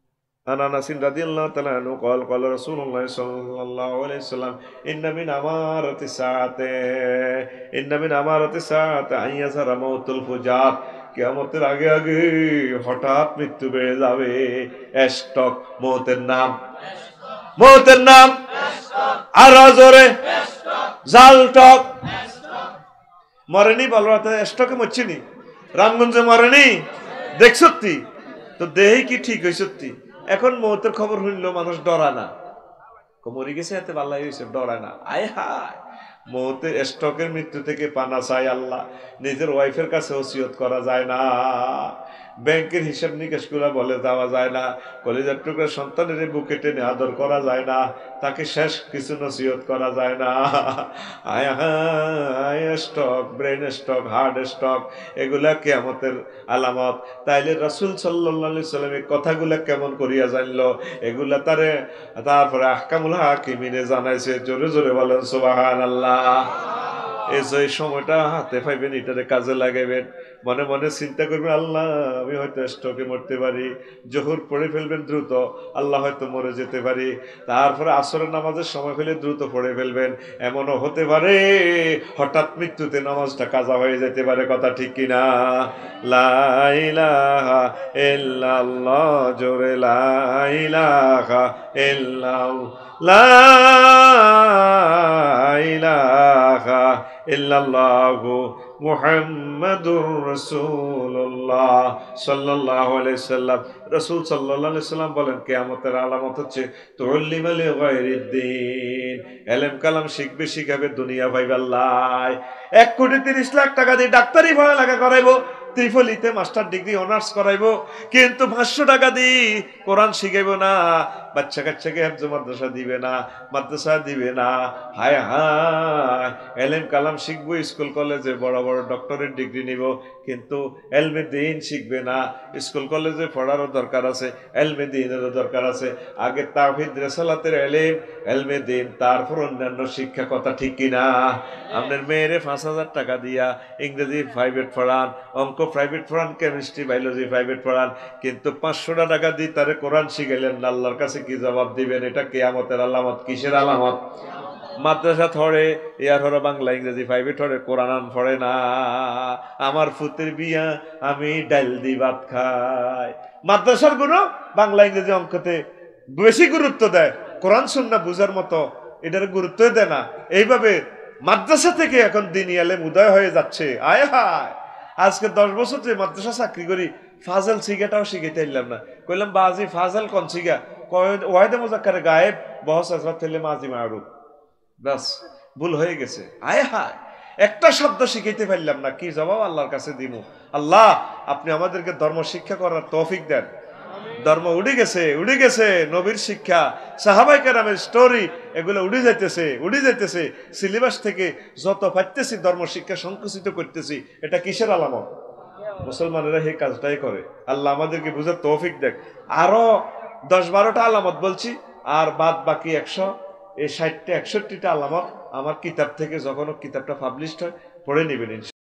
عن انس رضي الله تعالى عنه قال قال رسول الله صلى الله عليه وسلم ان من امارة الساعة ان من امارة الساعة ان يظهر موت الفجار কিয়ামতের আগে আগে হঠাৎ মৃত্যু বেড়ে যাবে। স্টক মৌতের নাম, মৌতের নাম আরো জোরে জাল টক। মরেনি বলো স্টকে মরছিনি, রামগঞ্জে মরেনি দেখছতি তো দেহে কি ঠিক হয়েছতি। এখন মৌতের খবর হইল মানুষ ডরা না, মরি গেছে এতে ভালো হয়েছে ডরায় না। আয় হায় মৌতের স্টকের মৃত্যু থেকে পানা চাই আল্লাহ। নিজের ওয়াইফের কাছে ওসিয়ত করা যায় না, ব্যাংকের হিসাব নিকাশ গুলা বলে যাওয়া যায় না, কলেজের টুকরা সন্তানের বুকে টেনে আদর করা যায় না, তাকে শেষ কিছু নসিহত করা যায় না। আয় হায় stroke, brain stroke, heart stroke, এগুলা কিয়ামতের আলামত। তাইলে রাসূল সাল্লাল্লাহু আলাইহি সাল্লাম এই কথাগুলা কেমন করিয়া জানলো? এগুলা তারে তারপরে আহকামুল হাকিমিনে জানাইছে। জোরে জোরে বলেন সুবহানাল্লাহ। এই যে সময়টা হাতে পাইবেন এটারে কাজে লাগাইবেন, মনে মনে চিন্তা করবেন আল্লাহ আমি হয়তো স্ট্রোকে মরতে পারি, জোহর পড়ে ফেলবেন দ্রুত, আল্লাহ হয়তো মরে যেতে পারি। তারপরে আসরের নামাজের সময় হলে দ্রুত পড়ে ফেলবেন, এমনও হতে পারে হঠাৎ মৃত্যুতে নামাজটা কাজা হয়ে যেতে পারে। কথা ঠিক কিনা? লা ইলাহা ইল্লাল্লাহ, জোরে লা ইলাহা ইল্লাল্লাহ, লা ইলাহা ইল্লাল্লাহু মুহাম্মাদুর রাসূলুল্লাহ সাল্লাল্লাহু আলাইহি সাল্লাম। রাসূল সাল্লাল্লাহু আলাইহি সাল্লাম বলেন কিয়ামতের আলামত হচ্ছে তুল্লিমা লিগাইরিদ্দিন, ইলম কালাম শিখবে শিখাবে দুনিয়া পাইবে আল্লাহ। এক কোটি তিরিশ লাখ টাকা দিয়ে ডাক্তারি পড়ালেখা করাইবো, ত্রিফলিতে মাস্টার ডিগ্রি অনার্স করাইবো, কিন্তু পাঁচশো টাকা দিয়ে কোরআন শিখাইব না, বাচ্চা কাচ্চাকে হেফজ মাদ্রাসা দিবে না, মাদ্রাসা দিবে না। হায় হায় এলেম কালাম শিখবো, স্কুল কলেজে বড় বড় ডক্টরেট ডিগ্রি নিব, কিন্তু এলমে দিন শিখবে না। স্কুল কলেজে পড়ারও দরকার আছে, এলমে দিনেরও দরকার আছে। আগে তাওহীদ রিসালাতের এলেম, এলমে দিন, তারপর অন্যান্য শিক্ষা। কথা ঠিক কিনা? আপনার মেয়েরে পাঁচ হাজার টাকা দিয়া ইংরেজি প্রাইভেট পড়ান, অঙ্ক প্রাইভেট পড়ান, কেমিস্ট্রি বায়োলজি প্রাইভেট পড়ান, কিন্তু পাঁচশোটা টাকা দিয়ে তারে কোরআন শিখাইলেন না, আল্লাহর কাছে কি জবাব দিবেন? এটা কিয়ামতের আলামত। কিসের আলামত? মাদ্রাসা থরে ইয়ার হরে বাংলা ইংরেজি প্রাইভেট হরে, কোরআন পড়ে না। আমার ফুতের বিয়া আমি ডাইল দি ভাত খাই। মাদ্রাসার গুলো বাংলা ইংরেজি অঙ্কতে বেশি গুরুত্ব দেয়, কোরআন সুন্নাহ বুঝার মতো এটার গুরুত্ব দেয় না। এইভাবে মাদ্রাসা থেকে এখন দিনী আলেম উদয় হয়ে যাচ্ছে। আয় হায় আজকে দশ বছর ধরে মাদ্রাসা চাকরি করি, ফাজল শিখাটাও শিখাইতে পারলাম না। কইলাম বাজি ফাজল কোন শিখা? ওয়াহিদে মুজাক্কারে গায়েব বহস আসবাত ফেলে মাজি মারুফ, বাস ভুল হয়ে গেছে। আয় হায় একটা শব্দ শিখাইতে পারলাম না, কি জবাব আল্লাহর কাছে দিব? আল্লাহ আপনি আমাদেরকে ধর্ম শিক্ষা করার তৌফিক দেন। ধর্ম উড়ে গেছে, উড়ে গেছে, নবীর শিক্ষা, সাহাবায়ে কেরামের স্টোরি, এগুলো উড়ে যাইতেছে, উড়ে যাইতেছে। সিলেবাস থেকে যত পাইতেছি ধর্ম শিক্ষা সংকুচিত করতেছি। এটা কিসের আলামত? মুসলমানেরা এই কাজটাই করে। আল্লাহ আমাদেরকে বুঝার তৌফিক দেখ। আরো দশ বারোটা আলামত বলছি, আর বাদ বাকি একশো এই ষাটটা একষট্টিটা আলামত আমার কিতাব থেকে, যখন কিতাবটা পাবলিশড হয় পড়ে নেবেন।